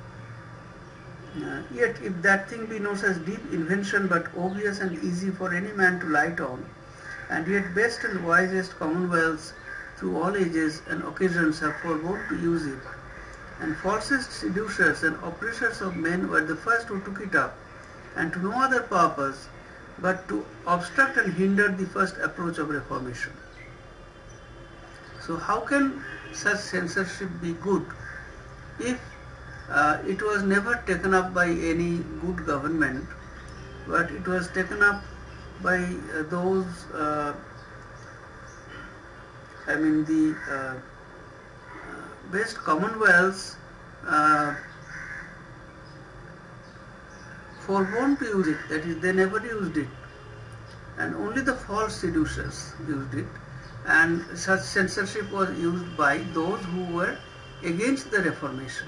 yet if that thing be no such deep invention but obvious and easy for any man to light on, and yet best and wisest commonwealths through all ages and occasions have forbore to use it, and falsest seducers and oppressors of men were the first who took it up, and to no other purpose but to obstruct and hinder the first approach of reformation. So how can such censorship be good if it was never taken up by any good government, but it was taken up by those, the best commonwealths forbore to use it, that is, they never used it, and only the false seducers used it, and such censorship was used by those who were against the Reformation.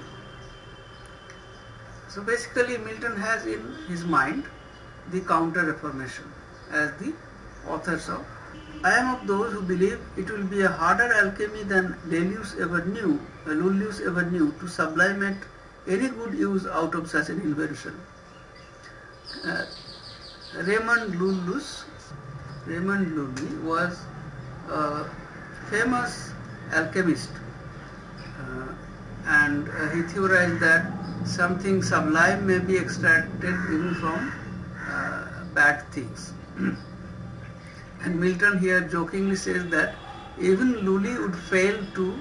So basically Milton has in his mind the Counter-Reformation as the authors of I am of those who believe it will be a harder alchemy than Lullius ever knew to sublimate any good use out of such an invention. Uh, Raymond Lully was a famous alchemist, and he theorized that something sublime may be extracted even from bad things. And Milton here jokingly says that even Lully would fail to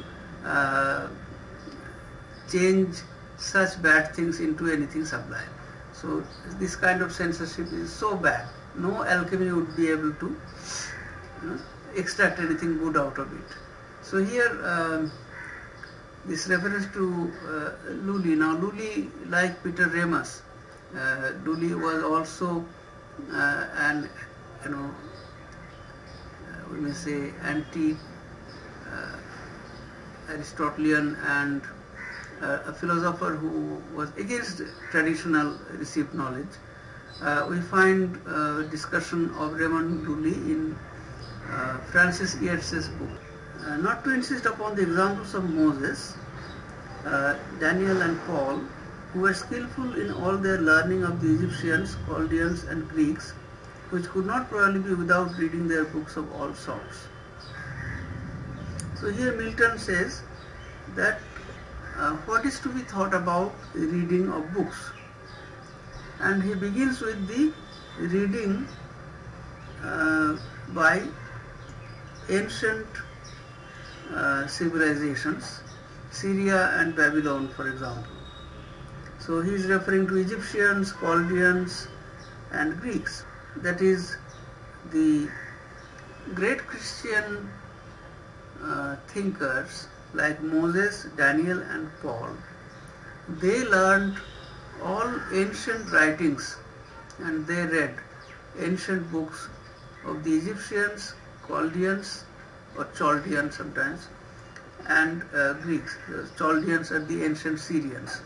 change such bad things into anything sublime. So this kind of censorship is so bad. No alchemy would be able to extract anything good out of it. So here this reference to Lully. Now Lully, like Peter Ramus, Lully was also an we may say anti-Aristotelian and a philosopher who was against traditional received knowledge. We find discussion of Raymond Lully in Francis Yeats's book. Not to insist upon the examples of Moses, Daniel and Paul, who were skillful in all their learning of the Egyptians, Chaldeans and Greeks, which could not probably be without reading their books of all sorts. So here Milton says that what is to be thought about the reading of books, and he begins with the reading by ancient civilizations, Syria and Babylon for example. So he is referring to Egyptians, Chaldeans and Greeks. That is, the great Christian thinkers like Moses, Daniel and Paul, they learned all ancient writings and they read ancient books of the Egyptians, Chaldeans or Chaldeans sometimes, and Greeks. The Chaldeans are the ancient Syrians.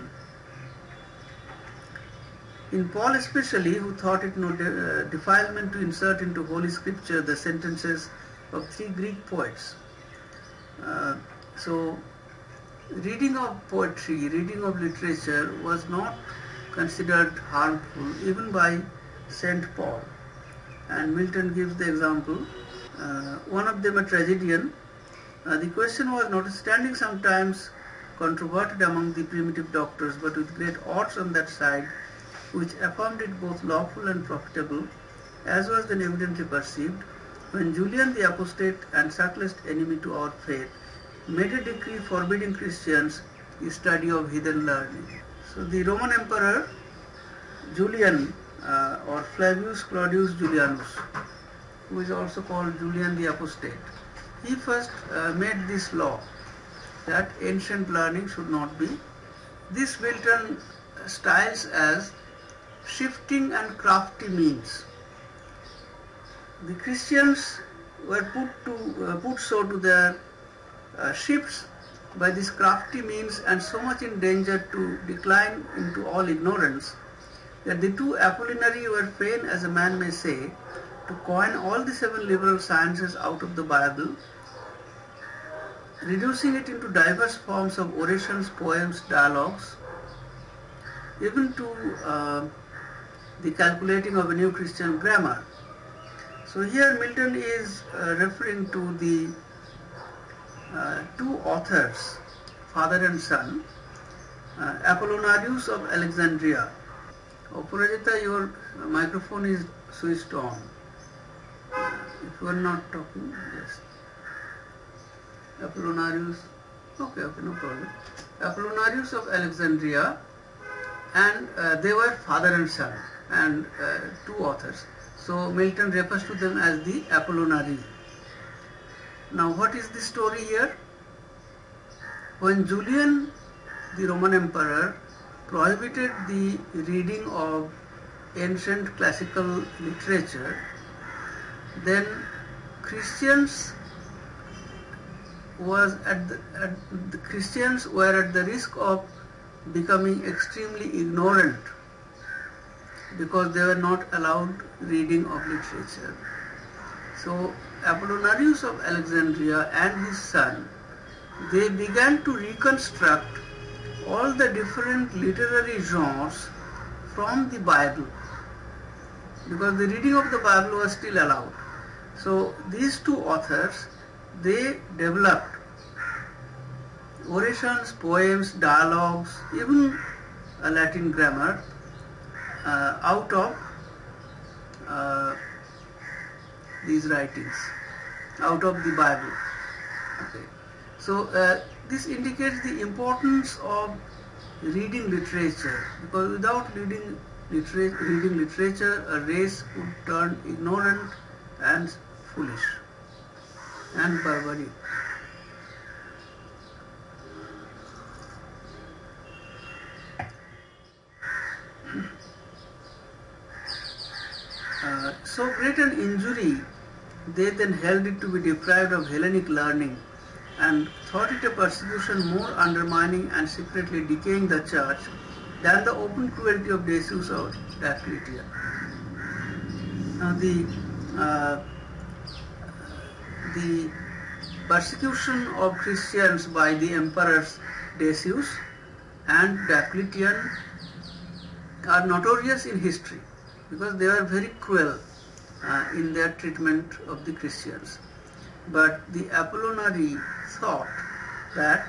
In Paul especially, who thought it no defilement to insert into Holy Scripture the sentences of 3 Greek poets. So reading of poetry, reading of literature was not considered harmful even by Saint Paul. And Milton gives the example, one of them a tragedian. The question was notwithstanding sometimes controverted among the primitive doctors, but with great odds on that side, which affirmed it both lawful and profitable, as was then evidently perceived, when Julian the apostate and subtlest enemy to our faith made a decree forbidding Christians the study of heathen learning. So the Roman Emperor Julian or Flavius Claudius Julianus, who is also called Julian the Apostate, he first made this law that ancient learning should not be. This Milton styles as shifting and crafty means. The Christians were put so to their shifts by this crafty means and so much in danger to decline into all ignorance that the two Apollinary were fain, as a man may say, to coin all the 7 liberal sciences out of the Bible, reducing it into diverse forms of orations, poems, dialogues, even to the calculating of a new Christian grammar. So here Milton is referring to the 2 authors, father and son, Apollonarius of Alexandria. Oporajita, your microphone is switched on. If you are not talking, yes. Apollonarius, okay, no problem. Apollonarius of Alexandria, and they were father and son, and 2 authors. So Milton refers to them as the Apollonari. Now what is the story here? When Julian, the Roman Emperor, prohibited the reading of ancient classical literature, then Christians were at the risk of becoming extremely ignorant because they were not allowed reading of literature. So Apollonarius of Alexandria and his son, they began to reconstruct all the different literary genres from the Bible, because the reading of the Bible was still allowed. So these two authors, they developed orations, poems, dialogues, even a Latin grammar out of these writings, out of the Bible. Okay. So this indicates the importance of reading literature, because without reading literature, a race would turn ignorant and foolish and barbaric. So great an injury, they then held it to be deprived of Hellenic learning, and thought it a persecution more undermining and secretly decaying the church than the open cruelty of Decius or Diocletian. Now the persecution of Christians by the emperors Decius and Diocletian are notorious in history, because they were very cruel in their treatment of the Christians. But the Apollonari thought that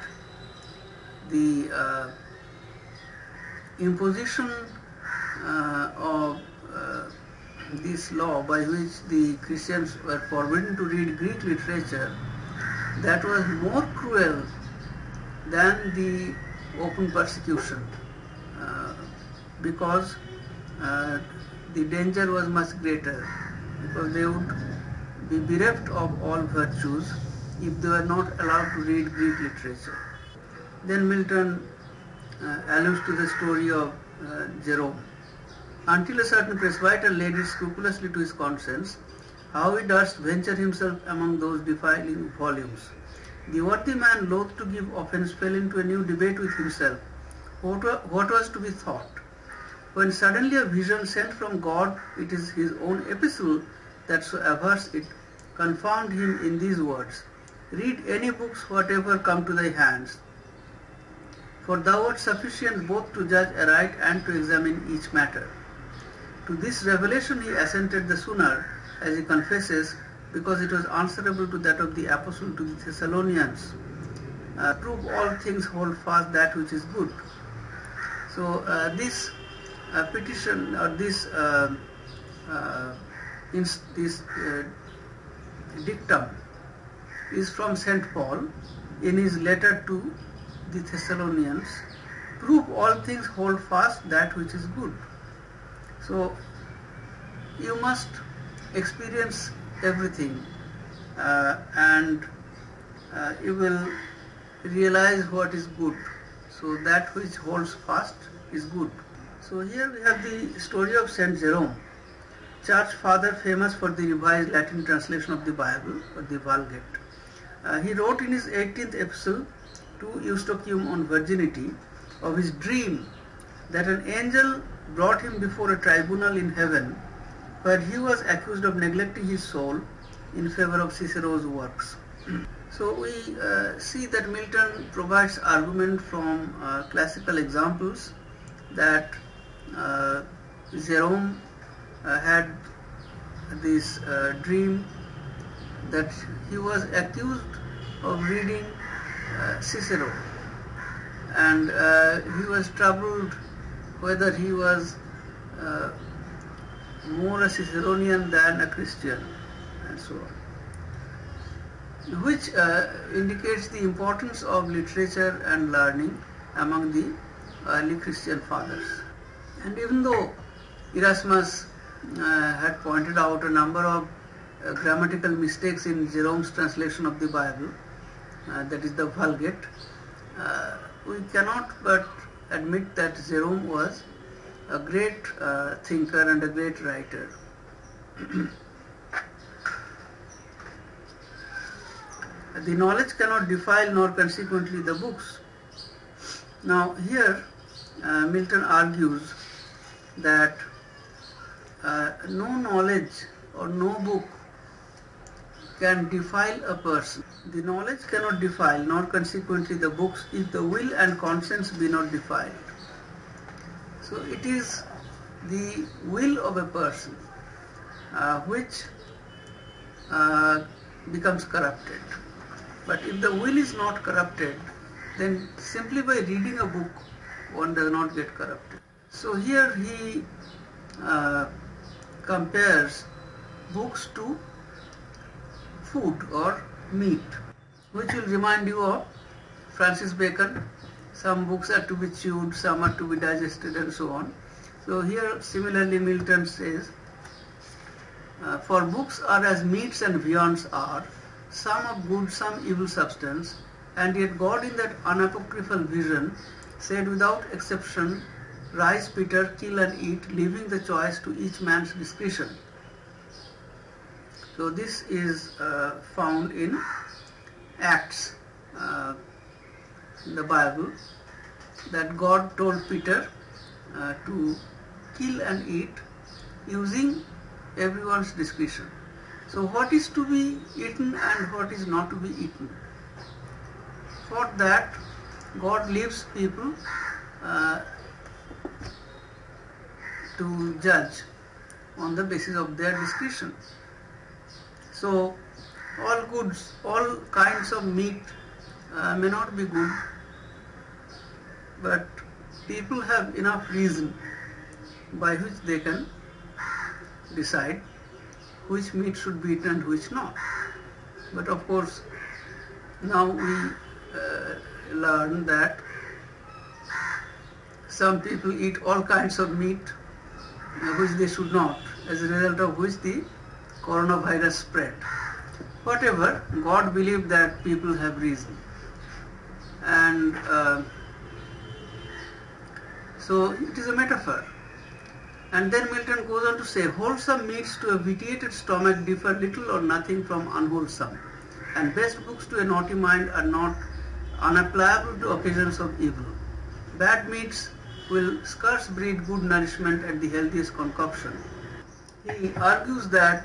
the imposition of this law by which the Christians were forbidden to read Greek literature, that was more cruel than the open persecution, because the danger was much greater, because they would be bereft of all virtues if they were not allowed to read Greek literature. Then Milton alludes to the story of Jerome. Until a certain presbyter laid it scrupulously to his conscience, how he durst venture himself among those defiling volumes. The worthy man, loath to give offence, fell into a new debate with himself. What was to be thought? When suddenly a vision sent from God, it is his own epistle that so averse it, confirmed him in these words: Read any books whatever come to thy hands, for thou art sufficient both to judge aright and to examine each matter. To this revelation he assented the sooner, as he confesses, because it was answerable to that of the apostle to the Thessalonians. Prove all things, hold fast that which is good. So this petition, or this dictum is from St. Paul in his letter to the Thessalonians. Prove all things, hold fast that which is good. So you must experience everything and you will realize what is good. So that which holds fast is good. So here we have the story of Saint Jerome, church father famous for the revised Latin translation of the Bible, or the Vulgate. He wrote in his 18th epistle to Eustochium on virginity of his dream that an angel brought him before a tribunal in heaven, where he was accused of neglecting his soul in favor of Cicero's works. So we see that Milton provides argument from classical examples that Jerome had this dream that he was accused of reading Cicero, and he was troubled whether he was more a Ciceronian than a Christian, and so on, which indicates the importance of literature and learning among the early Christian fathers. And even though Erasmus had pointed out a number of grammatical mistakes in Jerome's translation of the Bible, that is the Vulgate, we cannot but admit that Jerome was a great thinker and a great writer. The knowledge cannot defile nor consequently the books. Now here Milton argues that no knowledge or no book can defile a person. The knowledge cannot defile, nor consequently the books, if the will and conscience be not defiled. So it is the will of a person which becomes corrupted. But if the will is not corrupted, then simply by reading a book one does not get corrupted. So here he compares books to food or meat, which will remind you of Francis Bacon. Some books are to be chewed, some are to be digested, and so on. So here similarly Milton says, for books are as meats and viands are, some of good, some evil substance, and yet God in that unapocryphal vision said without exception, rise Peter, kill and eat, leaving the choice to each man's discretion. So this is found in Acts, in the Bible, that God told Peter to kill and eat using everyone's discretion. So what is to be eaten and what is not to be eaten? For that, God leaves people to judge on the basis of their discretion. So all goods, all kinds of meat may not be good, but people have enough reason by which they can decide which meat should be eaten and which not. But of course, now we learn that some people eat all kinds of meat which they should not, as a result of which the coronavirus spread. Whatever, God believed that people have reason. And so it is a metaphor. And then Milton goes on to say, wholesome meats to a vitiated stomach differ little or nothing from unwholesome, and best books to a naughty mind are not unapplicable to occasions of evil. Bad meats will scarce breed good nourishment at the healthiest concoction. He argues that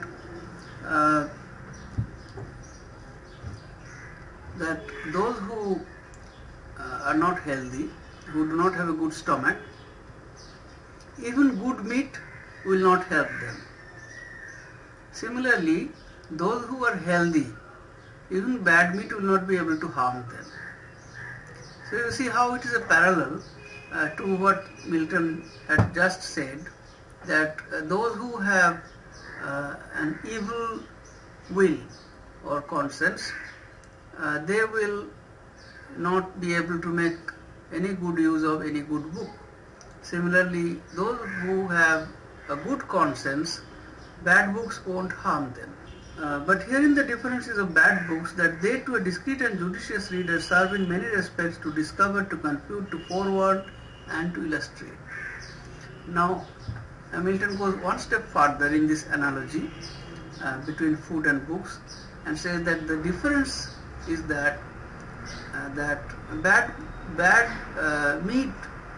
those who are not healthy, who do not have a good stomach, even good meat will not help them. Similarly, those who are healthy, even bad meat will not be able to harm them. So you see how it is a parallel to what Milton had just said, that those who have an evil will or conscience, they will not be able to make any good use of any good book. Similarly, those who have a good conscience, bad books won't harm them. But herein the difference is of bad books, that they to a discreet and judicious reader serve in many respects to discover, to confute, to forewarn, and to illustrate. Now, Milton goes one step further in this analogy between food and books, and says that the difference is that bad meat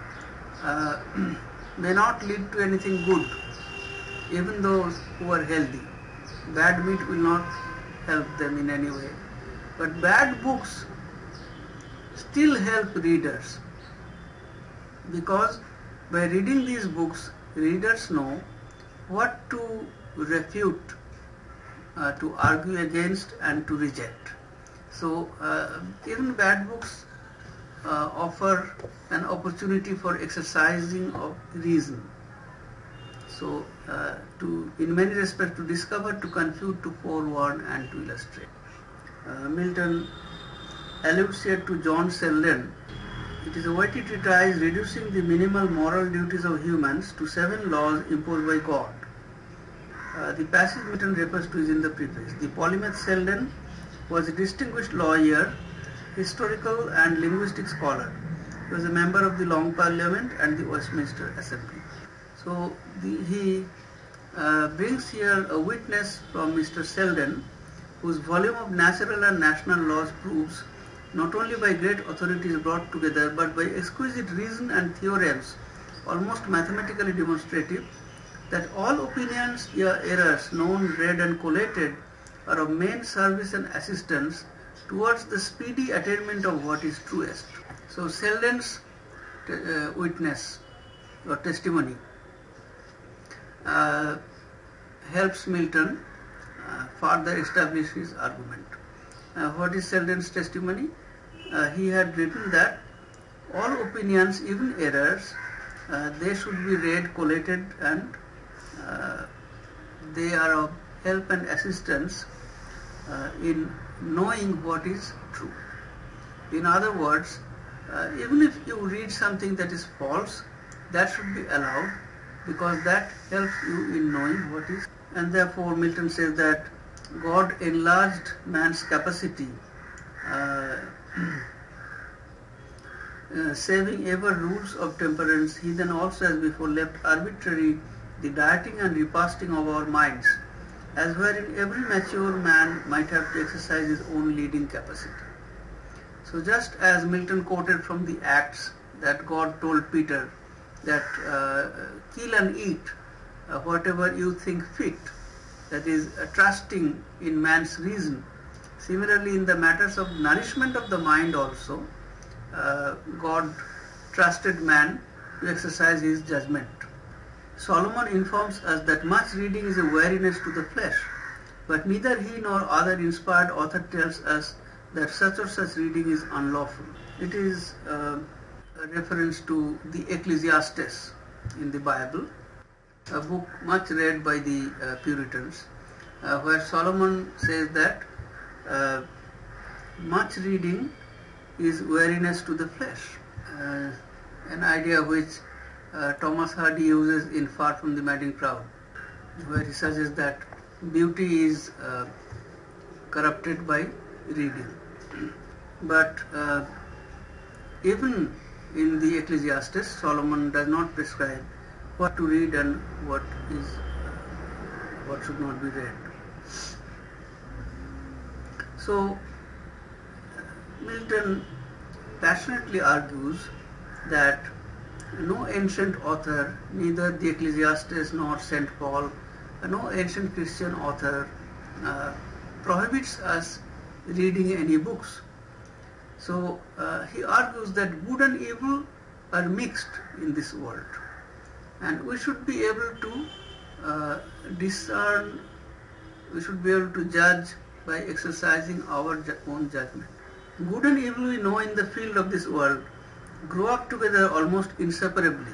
may not lead to anything good. Even those who are healthy, bad meat will not help them in any way. But bad books still help readers, because by reading these books, readers know what to refute, to argue against, and to reject. So even bad books offer an opportunity for exercising of reason. So in many respects, to discover, to confute, to forewarn, and to illustrate. Milton alludes here to John Selden. It is a weighty treatise reducing the minimal moral duties of humans to 7 laws imposed by God. The passage Milton refers to is in the preface. The polymath Selden was a distinguished lawyer, historical and linguistic scholar. He was a member of the Long Parliament and the Westminster Assembly. So he brings here a witness from Mr. Selden, whose volume of natural and national laws proves, not only by great authorities brought together, but by exquisite reason and theorems, almost mathematically demonstrative, that all opinions or errors known, read and collated are of main service and assistance towards the speedy attainment of what is truest. So Selden's witness or testimony helps Milton further establish his argument. What is Selden's testimony? He had written that all opinions, even errors, they should be read, collated, and they are of help and assistance in knowing what is true. In other words, even if you read something that is false, that should be allowed, because that helps you in knowing what is. And therefore Milton says that God enlarged man's capacity, saving ever rules of temperance. He then also, as before, left arbitrary the dieting and repasting of our minds, as wherein every mature man might have to exercise his own leading capacity. So just as Milton quoted from the Acts that God told Peter that kill and eat whatever you think fit, that is trusting in man's reason. Similarly, in the matters of nourishment of the mind also, God trusted man to exercise his judgment. Solomon informs us that much reading is a weariness to the flesh, but neither he nor other inspired author tells us that such or such reading is unlawful. It is a reference to the Ecclesiastes in the Bible, a book much read by the Puritans, where Solomon says that much reading is weariness to the flesh, an idea which Thomas Hardy uses in Far From the Madding Crowd, where he suggests that beauty is corrupted by reading. But even in the Ecclesiastes, Solomon does not prescribe what to read and what should not be read. So Milton passionately argues that no ancient author, neither the Ecclesiastes nor St. Paul, no ancient Christian author prohibits us reading any books. So he argues that good and evil are mixed in this world, and we should be able to discern, we should be able to judge by exercising our own judgment. Good and evil, we know, in the field of this world grow up together almost inseparably,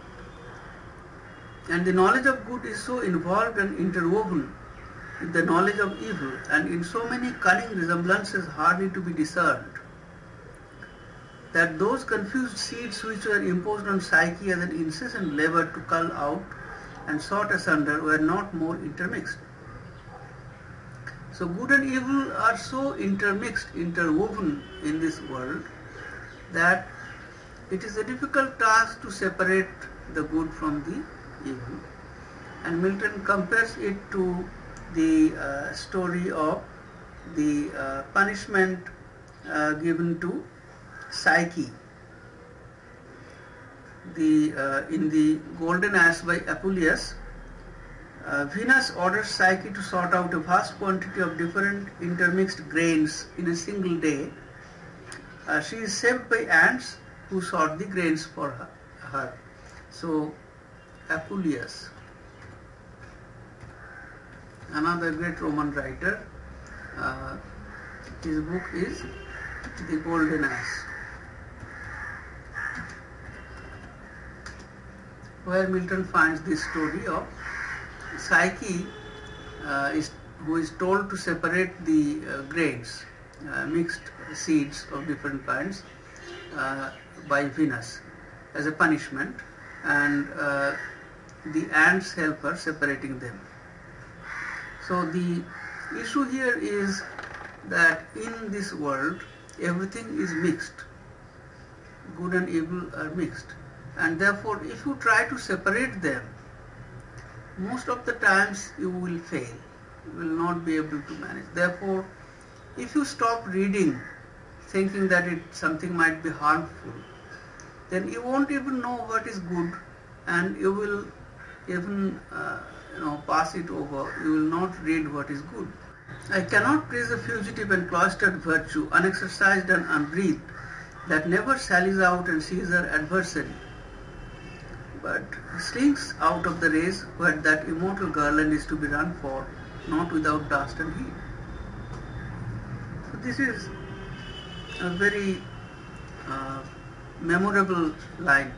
and the knowledge of good is so involved and interwoven with the knowledge of evil, and in so many cunning resemblances hardly to be discerned, that those confused seeds which were imposed on psyche as an incessant labor to cull out and sort asunder were not more intermixed. So good and evil are so intermixed, interwoven in this world, that it is a difficult task to separate the good from the evil. And Milton compares it to the story of the punishment given to Psyche in the Golden Ass by Apuleius. Venus orders Psyche to sort out a vast quantity of different intermixed grains in a single day. She is saved by ants who sort the grains for her. So Apuleius, another great Roman writer, his book is The Golden Ass, where Milton finds this story of Psyche who is told to separate the grains, mixed seeds of different kinds, by Venus as a punishment, and the ants help her separating them. So the issue here is that in this world everything is mixed, good and evil are mixed, and therefore if you try to separate them, most of the times you will fail, you will not be able to manage. Therefore, if you stop reading thinking that something might be harmful, then you won't even know what is good, and you will even pass it over. You will not read what is good. I cannot praise a fugitive and cloistered virtue, unexercised and unbreathed, that never sallies out and sees her adversary, but slinks out of the race where that immortal garland is to be run for, not without dust and heat. So this is a very memorable line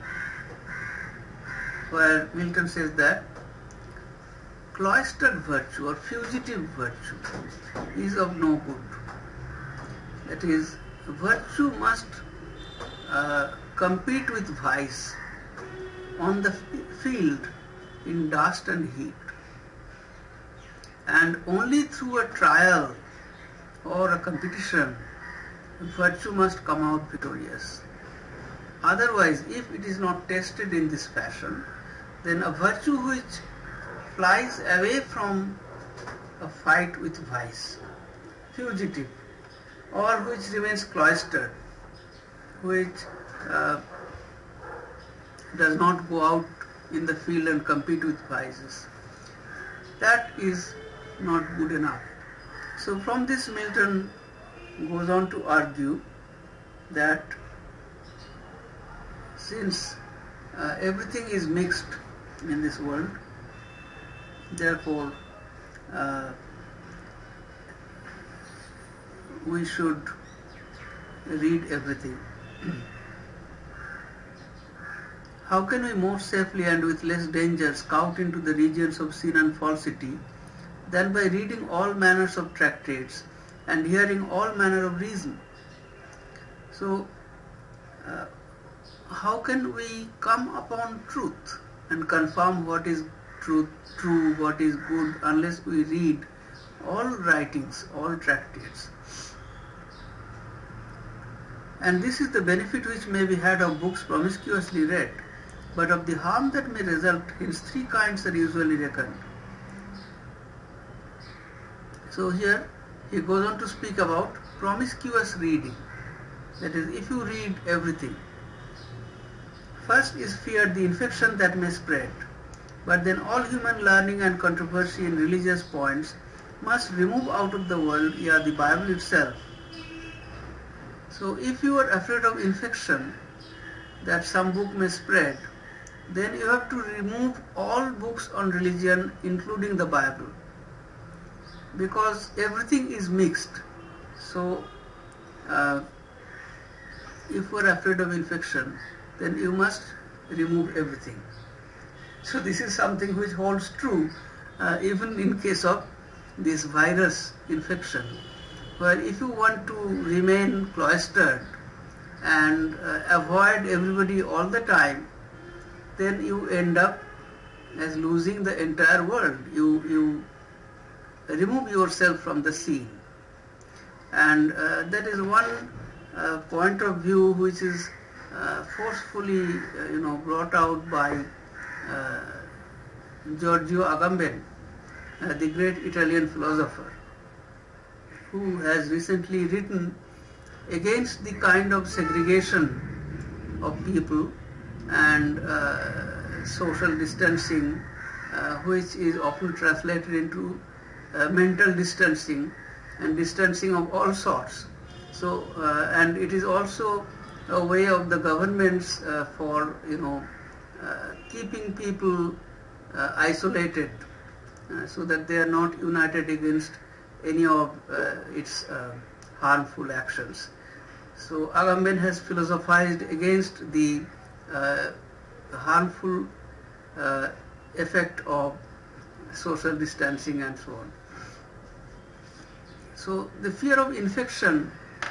where Milton says that cloistered virtue or fugitive virtue is of no good. That is, virtue must compete with vice on the field in dust and heat, and only through a trial or a competition virtue must come out victorious. Otherwise, if it is not tested in this fashion, then a virtue which flies away from a fight with vice, fugitive, or which remains cloistered, which does not go out in the field and compete with vices, that is not good enough. So from this, Milton goes on to argue that since everything is mixed in this world, therefore we should read everything. How can we more safely and with less danger scout into the regions of sin and falsity than by reading all manners of tractates and hearing all manner of reason? So, how can we come upon truth and confirm what is true, what is good, unless we read all writings, all tractates? And this is the benefit which may be had of books promiscuously read, but of the harm that may result, hence three kinds are usually reckoned. So here he goes on to speak about promiscuous reading. That is, if you read everything. First is feared the infection that may spread, but then all human learning and controversy in religious points must remove out of the world, the Bible itself. So if you are afraid of infection, that some book may spread, then you have to remove all books on religion, including the Bible, because everything is mixed. So if you are afraid of infection, then you must remove everything. So this is something which holds true even in case of this virus infection, where if you want to remain cloistered and avoid everybody all the time, then you end up as losing the entire world. You remove yourself from the scene. And that is one point of view which is forcefully brought out by Giorgio Agamben, the great Italian philosopher, who has recently written against the kind of segregation of people and social distancing, which is often translated into mental distancing and distancing of all sorts. So, and it is also a way of the governments for keeping people isolated, so that they are not united against any of its harmful actions. So Agamben has philosophized against the harmful effect of social distancing and so on. So the fear of infection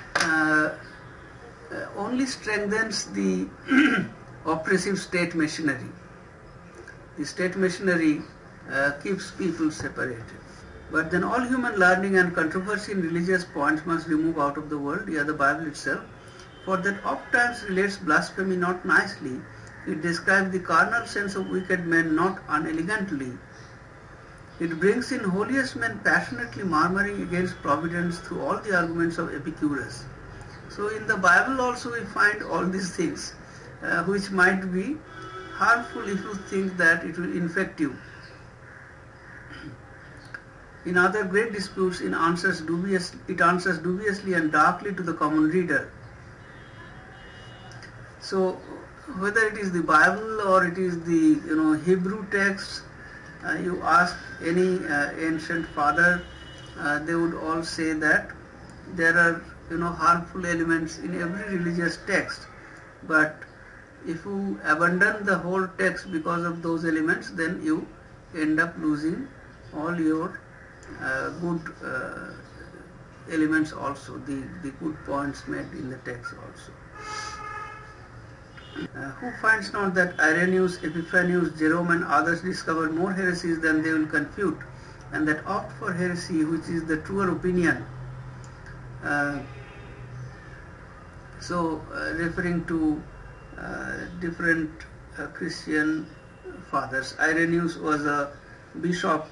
only strengthens the oppressive state machinery. The state machinery keeps people separated. But then all human learning and controversy in religious points must remove out of the world, the Bible itself, for that oft times relates blasphemy not nicely. It describes the carnal sense of wicked men not unelegantly. It brings in holiest men passionately murmuring against providence through all the arguments of Epicurus. So in the Bible also we find all these things which might be harmful if you think that it will infect you. In other great disputes, it answers dubiously and darkly to the common reader. So, whether it is the Bible or it is the Hebrew text, you ask any ancient father, they would all say that there are harmful elements in every religious text, but if you abandon the whole text because of those elements, then you end up losing all your good elements also, the good points made in the text also. Who finds not that Irenaeus, Epiphanius, Jerome and others discover more heresies than they will confute, and that opt for heresy which is the truer opinion. Referring to different Christian fathers, Irenaeus was a bishop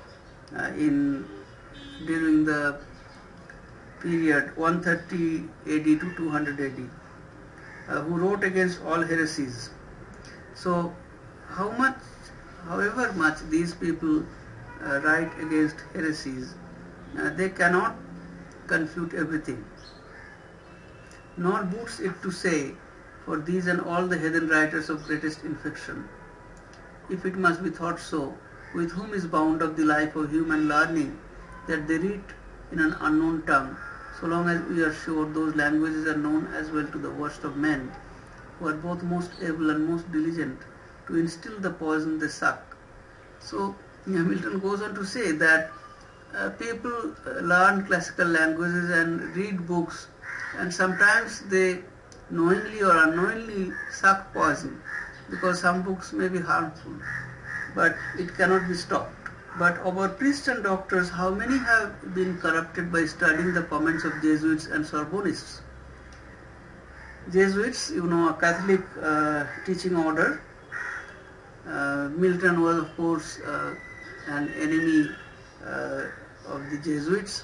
during the period 130 AD to 200 AD, who wrote against all heresies. So, however much these people write against heresies, they cannot confute everything. Nor boots it to say, for these and all the heathen writers of greatest infection, if it must be thought so, with whom is bound of the life of human learning, that they read in an unknown tongue, so long as we are sure those languages are known as well to the worst of men, who are both most able and most diligent to instill the poison they suck. So Milton goes on to say that people learn classical languages and read books, and sometimes they knowingly or unknowingly suck poison, because some books may be harmful, but it cannot be stopped. But of our priests and doctors, how many have been corrupted by studying the comments of Jesuits and Sorbonnists? Jesuits, a Catholic teaching order. Milton was, of course, an enemy of the Jesuits.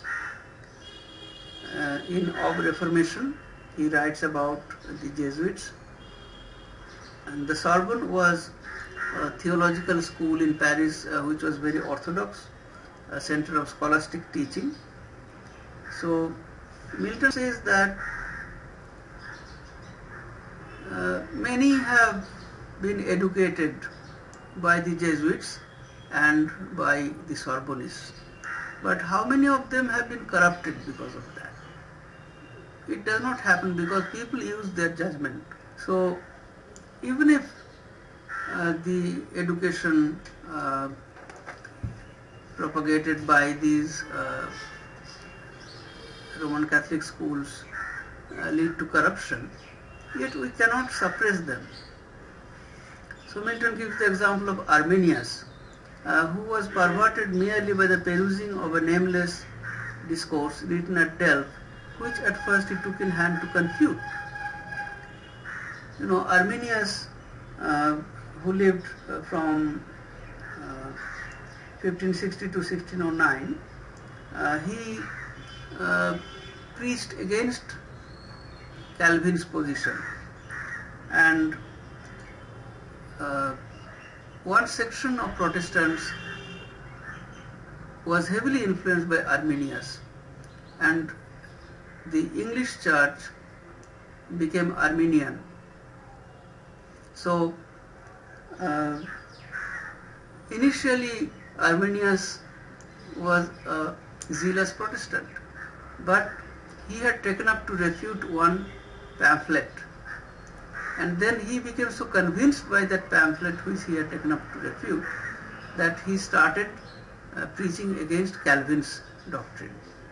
In Of Reformation, he writes about the Jesuits. And the Sorbonne was a theological school in Paris which was very orthodox, a center of scholastic teaching. So Milton says that many have been educated by the Jesuits and by the Sorbonnists, but how many of them have been corrupted because of that? It does not happen, because people use their judgment. So even if the education propagated by these Roman Catholic schools lead to corruption, yet we cannot suppress them. So Milton gives the example of Arminius, who was perverted merely by the perusing of a nameless discourse written at Delphi, which at first he took in hand to confute. Arminius, who lived from 1560 to 1609, he preached against Calvin's position, and one section of Protestants was heavily influenced by Arminius, and the English church became Arminian. So initially Arminius was a zealous Protestant, but he had taken up to refute one pamphlet, and then he became so convinced by that pamphlet which he had taken up to refute that he started preaching against Calvin's doctrine.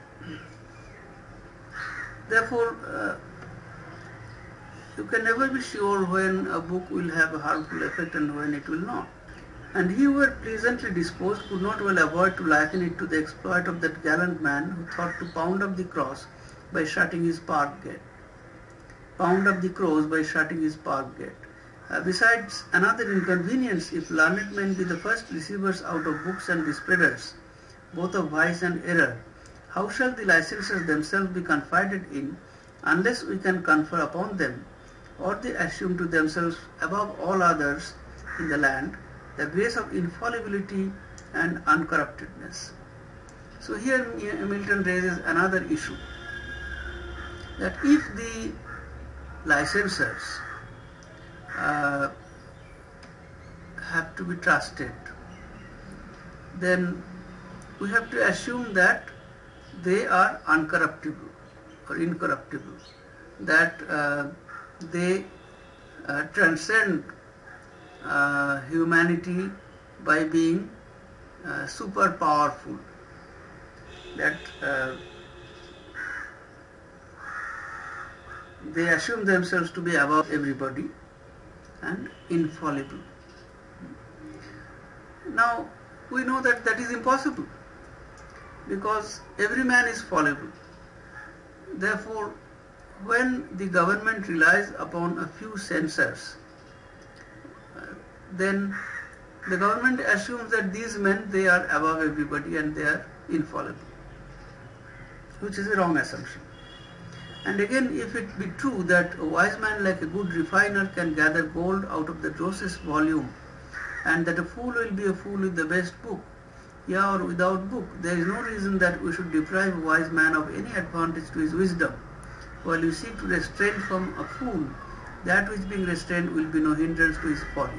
Therefore, you can never be sure when a book will have a harmful effect and when it will not. And he who were pleasantly disposed could not well avoid to liken it to the exploit of that gallant man who thought to pound up the cross by shutting his park gate. Pound up the cross by shutting his park gate. Besides another inconvenience, if learned men be the first receivers out of books and the spreaders, both of vice and error, how shall the licensers themselves be confided in, unless we can confer upon them, or they assume to themselves above all others in the land, the grace of infallibility and uncorruptedness? So here Milton raises another issue, that if the licensors have to be trusted, then we have to assume that they are uncorruptible or incorruptible, that they transcend humanity by being super powerful, that they assume themselves to be above everybody and infallible. Now we know that that is impossible, because every man is fallible. Therefore, when the government relies upon a few censors, then the government assumes that these men, they are above everybody and they are infallible, which is a wrong assumption. And again, if it be true that a wise man like a good refiner can gather gold out of the grossest volume, and that a fool will be a fool with the best book, yeah, or without book, there is no reason that we should deprive a wise man of any advantage to his wisdom, while we seek to restrain from a fool that which being restrained will be no hindrance to his folly.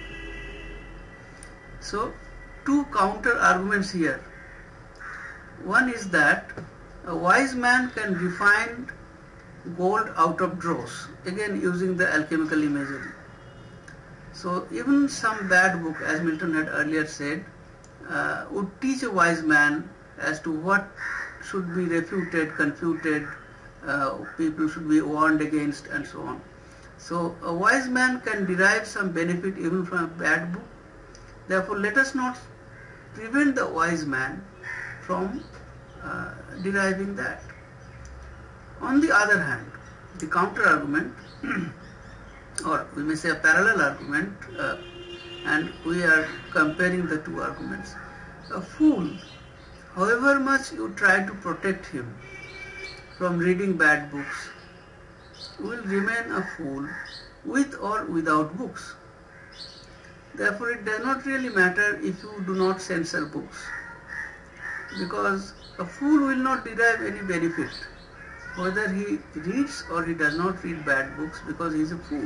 So, two counter arguments here. One is that a wise man can refine gold out of dross, again using the alchemical imagery. So even some bad book, as Milton had earlier said, would teach a wise man as to what should be refuted, confuted, people should be warned against, and so on. So a wise man can derive some benefit even from a bad book. Therefore, let us not prevent the wise man from deriving that. On the other hand, the counter argument, or we may say a parallel argument, and we are comparing the two arguments. A fool, however much you try to protect him from reading bad books, will remain a fool with or without books. Therefore, it does not really matter if you do not censor books, because a fool will not derive any benefit whether he reads or he does not read bad books, because he is a fool.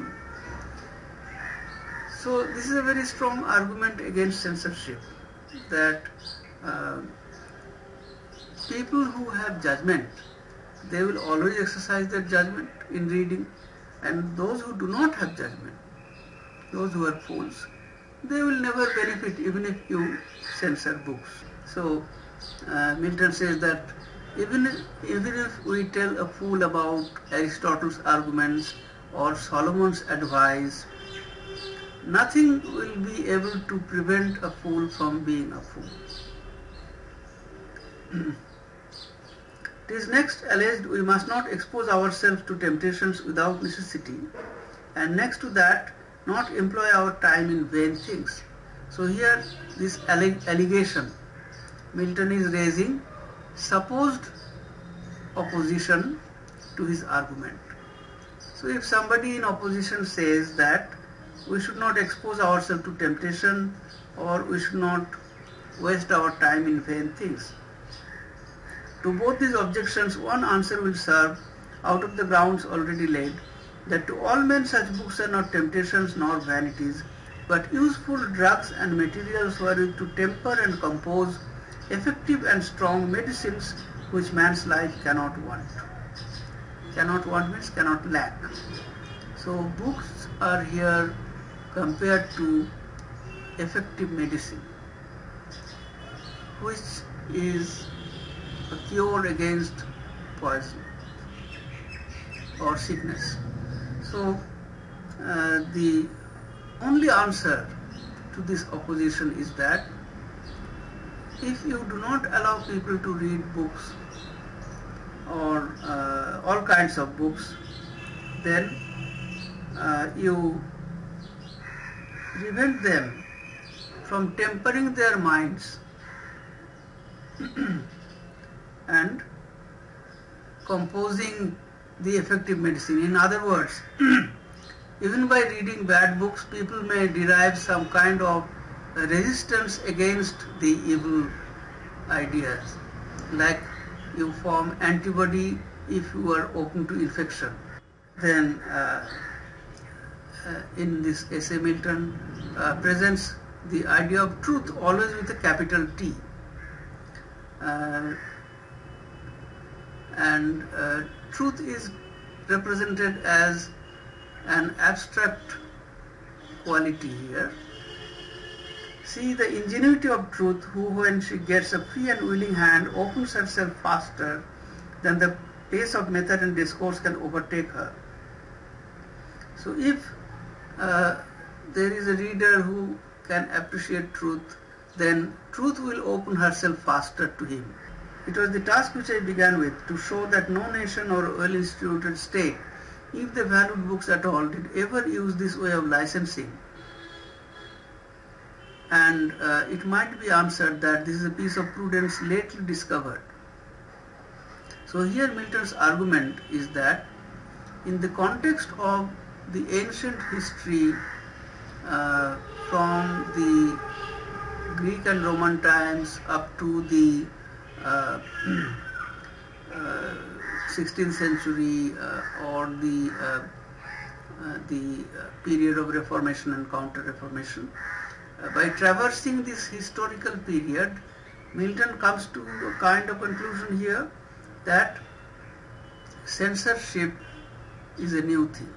So this is a very strong argument against censorship, that people who have judgment, they will always exercise their judgment in reading, and those who do not have judgment, those who are fools, they will never benefit even if you censor books. So Milton says that even if we tell a fool about Aristotle's arguments or Solomon's advice, nothing will be able to prevent a fool from being a fool. It is next alleged we must not expose ourselves to temptations without necessity, and next to that, not employ our time in vain things. So here this allegation Milton is raising supposed opposition to his argument. So if somebody in opposition says that we should not expose ourselves to temptation, or we should not waste our time in vain things, to both these objections one answer will serve out of the grounds already laid, that to all men such books are not temptations nor vanities, but useful drugs and materials wherewith to temper and compose effective and strong medicines which man's life cannot want. Cannot want means cannot lack. So books are here compared to effective medicine, which is a cure against poison or sickness. So the only answer to this opposition is that if you do not allow people to read books or all kinds of books, then you prevent them from tempering their minds and composing the effective medicine. In other words, even by reading bad books, people may derive some kind of resistance against the evil ideas. like you form antibody if you are open to infection. Then in this essay, Milton presents the idea of truth always with a capital T. And truth is represented as an abstract quality here. See the ingenuity of truth, who when she gets a free and willing hand opens herself faster than the pace of method and discourse can overtake her. So if there is a reader who can appreciate truth, then truth will open herself faster to him. It was the task which I began with, to show that no nation or well-instituted state, if they valued books at all, did ever use this way of licensing. And it might be answered that this is a piece of prudence lately discovered. So here Milton's argument is that in the context of the ancient history from the Greek and Roman times up to the 16th century or the period of Reformation and Counter-Reformation, by traversing this historical period, Milton comes to a kind of conclusion here that censorship is a new thing.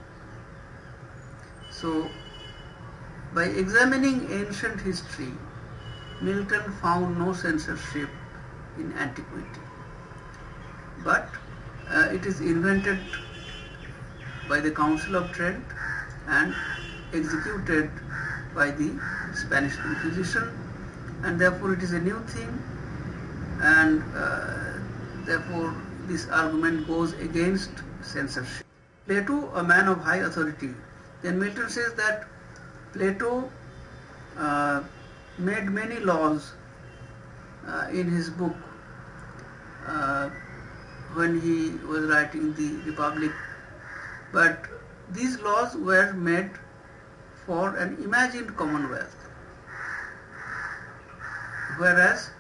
So, by examining ancient history, Milton found no censorship in antiquity, but it is invented by the Council of Trent and executed by the Spanish Inquisition, and therefore it is a new thing, and therefore this argument goes against censorship. Plato, a man of high authority, then Milton says that Plato made many laws in his book when he was writing the Republic, but these laws were made for an imagined commonwealth, whereas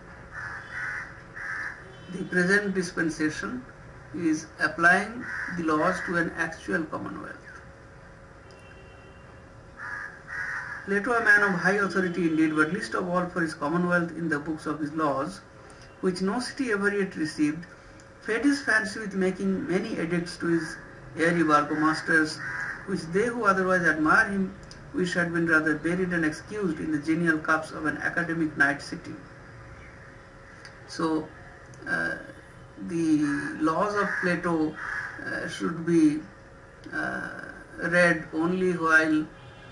the present dispensation is applying the laws to an actual commonwealth. Plato, a man of high authority indeed, but least of all for his commonwealth in the books of his laws, which no city ever yet received, fed his fancy with making many edicts to his airy burgomasters, which they who otherwise admire him wish had been rather buried and excused in the genial cups of an academic night sitting. So the laws of Plato should be read only while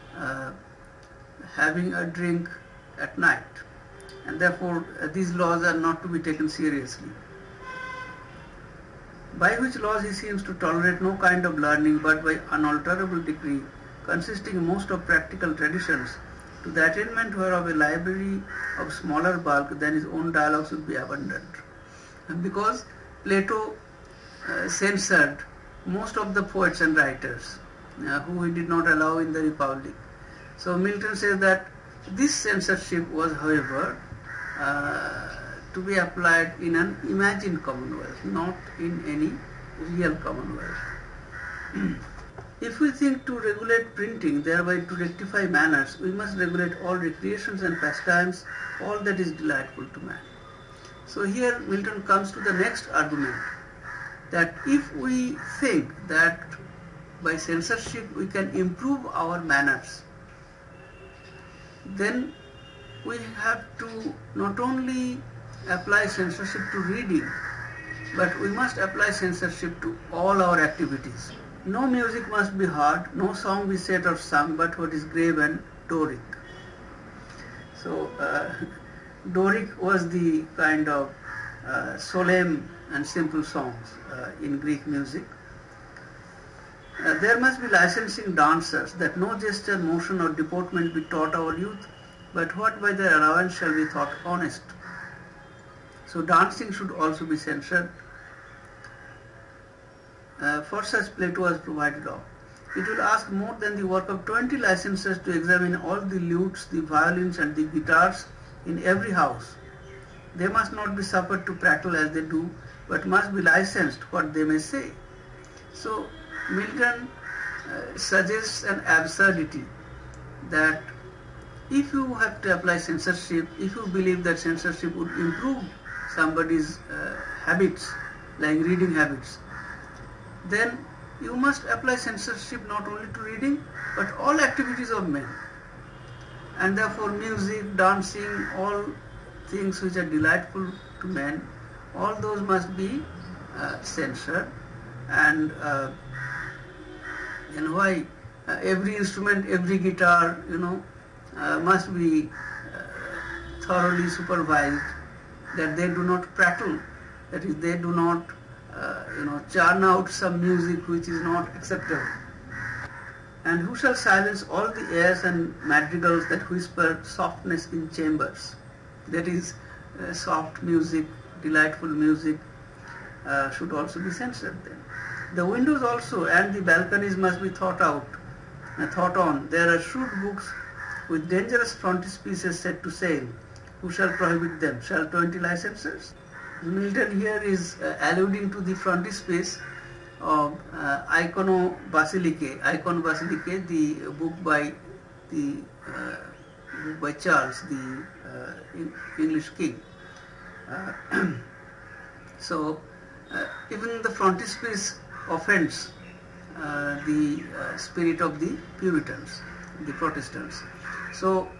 having a drink at night, and therefore these laws are not to be taken seriously. By which laws he seems to tolerate no kind of learning but by unalterable decree, consisting most of practical traditions, to the attainment whereof a library of smaller bulk than his own dialogues would be abundant. And because Plato censored most of the poets and writers who he did not allow in the Republic. So Milton says that this censorship was, however, to be applied in an imagined commonwealth, not in any real commonwealth. If we think to regulate printing, thereby to rectify manners, we must regulate all recreations and pastimes, all that is delightful to man. So here Milton comes to the next argument, that if we think that by censorship we can improve our manners, then we have to not only apply censorship to reading, but we must apply censorship to all our activities. No music must be heard, no song be said or sung, but what is grave and Doric. So Doric was the kind of solemn and simple songs in Greek music. There must be licensing dancers, that no gesture, motion or deportment be taught our youth, but what by their allowance shall be thought honest. So dancing should also be censored. For such Plato was provided of. It will ask more than the work of 20 licensers to examine all the lutes, the violins and the guitars in every house. They must not be suffered to prattle as they do, but must be licensed what they may say. So Milton suggests an absurdity that if you have to apply censorship, if you believe that censorship would improve somebody's habits, like reading habits, then you must apply censorship not only to reading but all activities of men. And therefore music, dancing, all things which are delightful to men, all those must be censored. And why every instrument, every guitar, must be thoroughly supervised, that they do not prattle, that is, they do not churn out some music which is not acceptable. And who shall silence all the airs and madrigals that whisper softness in chambers? That is, soft music, delightful music should also be censored then. The windows also and the balconies must be thought on. There are shrewd books with dangerous frontispieces set to sail. Who shall prohibit them? Shall 20 licensers? Milton here is alluding to the frontispiece of Icon Basilicae, the book by Charles, the English king. So even the frontispiece offends the spirit of the Puritans, the Protestants. So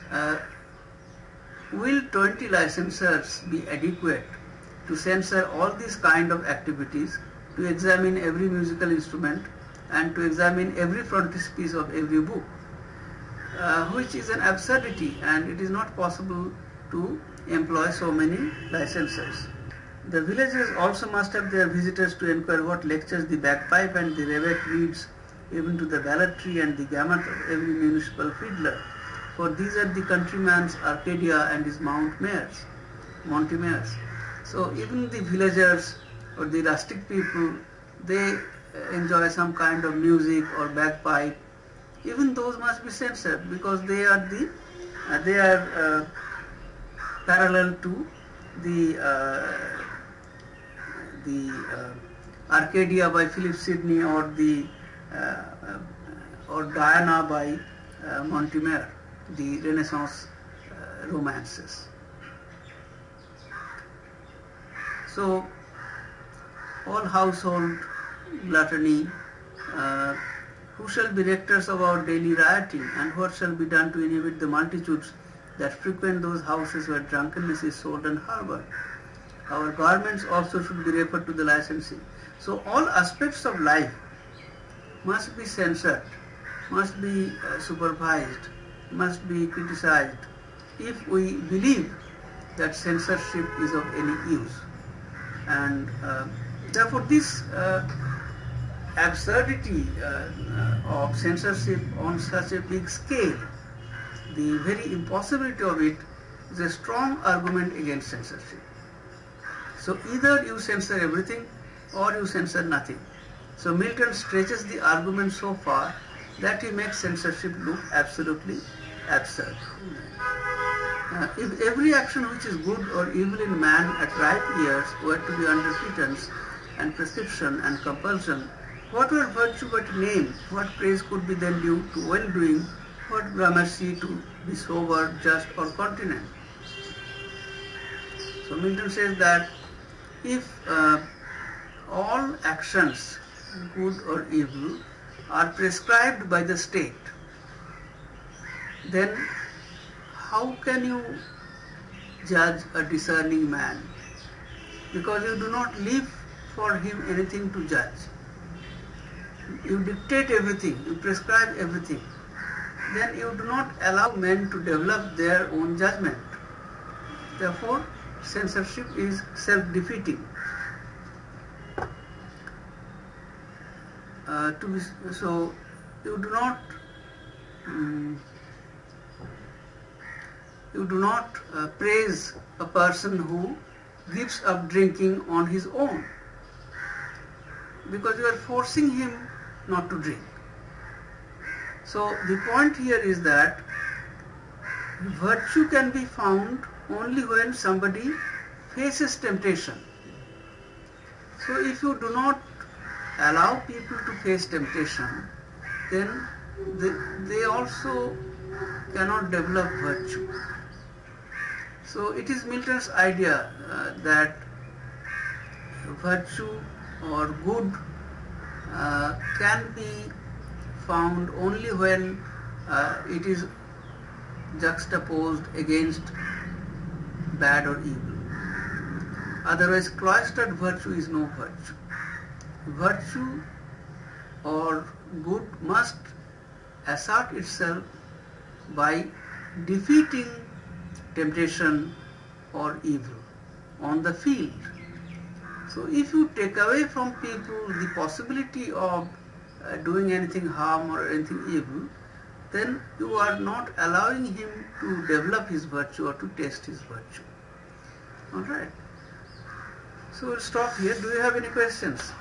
will 20 licensers be adequate to censor all these kind of activities, to examine every musical instrument and to examine every frontispiece of every book, which is an absurdity, and it is not possible to employ so many licensers. The villagers also must have their visitors to inquire what lectures the bagpipe and the rebeck reads, even to the ballatry and the gamut of every municipal fiddler, for these are the countryman's Arcadia and his Monte Mayors. So even the villagers or the rustic people, they enjoy some kind of music or bagpipe. Even those must be censored, because they are parallel to the Arcadia by Philip Sidney, or Diana by Montemayor, the Renaissance romances. So all household gluttony, who shall be rectors of our daily rioting, and what shall be done to inhibit the multitudes that frequent those houses where drunkenness is sold and harbored? Our garments also should be referred to the licensing. So all aspects of life must be censored, must be supervised, must be criticized, if we believe that censorship is of any use. And therefore this absurdity of censorship on such a big scale, the very impossibility of it, is a strong argument against censorship. So either you censor everything or you censor nothing. So Milton stretches the argument so far that he makes censorship look absolutely absurd. If every action which is good or evil in man at ripe years were to be under pittance and prescription and compulsion, what were virtue but name? What praise could be then due to well-doing? What gramercy to be sober, just, or continent? So Milton says that if all actions, good or evil, are prescribed by the state, then how can you judge a discerning man? Because you do not leave for him anything to judge. You dictate everything, you prescribe everything. Then you do not allow men to develop their own judgment. Therefore, censorship is self-defeating. So you do not praise a person who gives up drinking on his own, because you are forcing him not to drink. So the point here is that virtue can be found only when somebody faces temptation. So if you do not allow people to face temptation, then they also cannot develop virtue. So it is Milton's idea that virtue or good can be found only when it is juxtaposed against bad or evil. Otherwise, cloistered virtue is no virtue. Virtue or good must assert itself by defeating temptation or evil on the field. So if you take away from people the possibility of doing anything harm or anything evil, then you are not allowing him to develop his virtue or to test his virtue. Alright. So we'll stop here. Do you have any questions?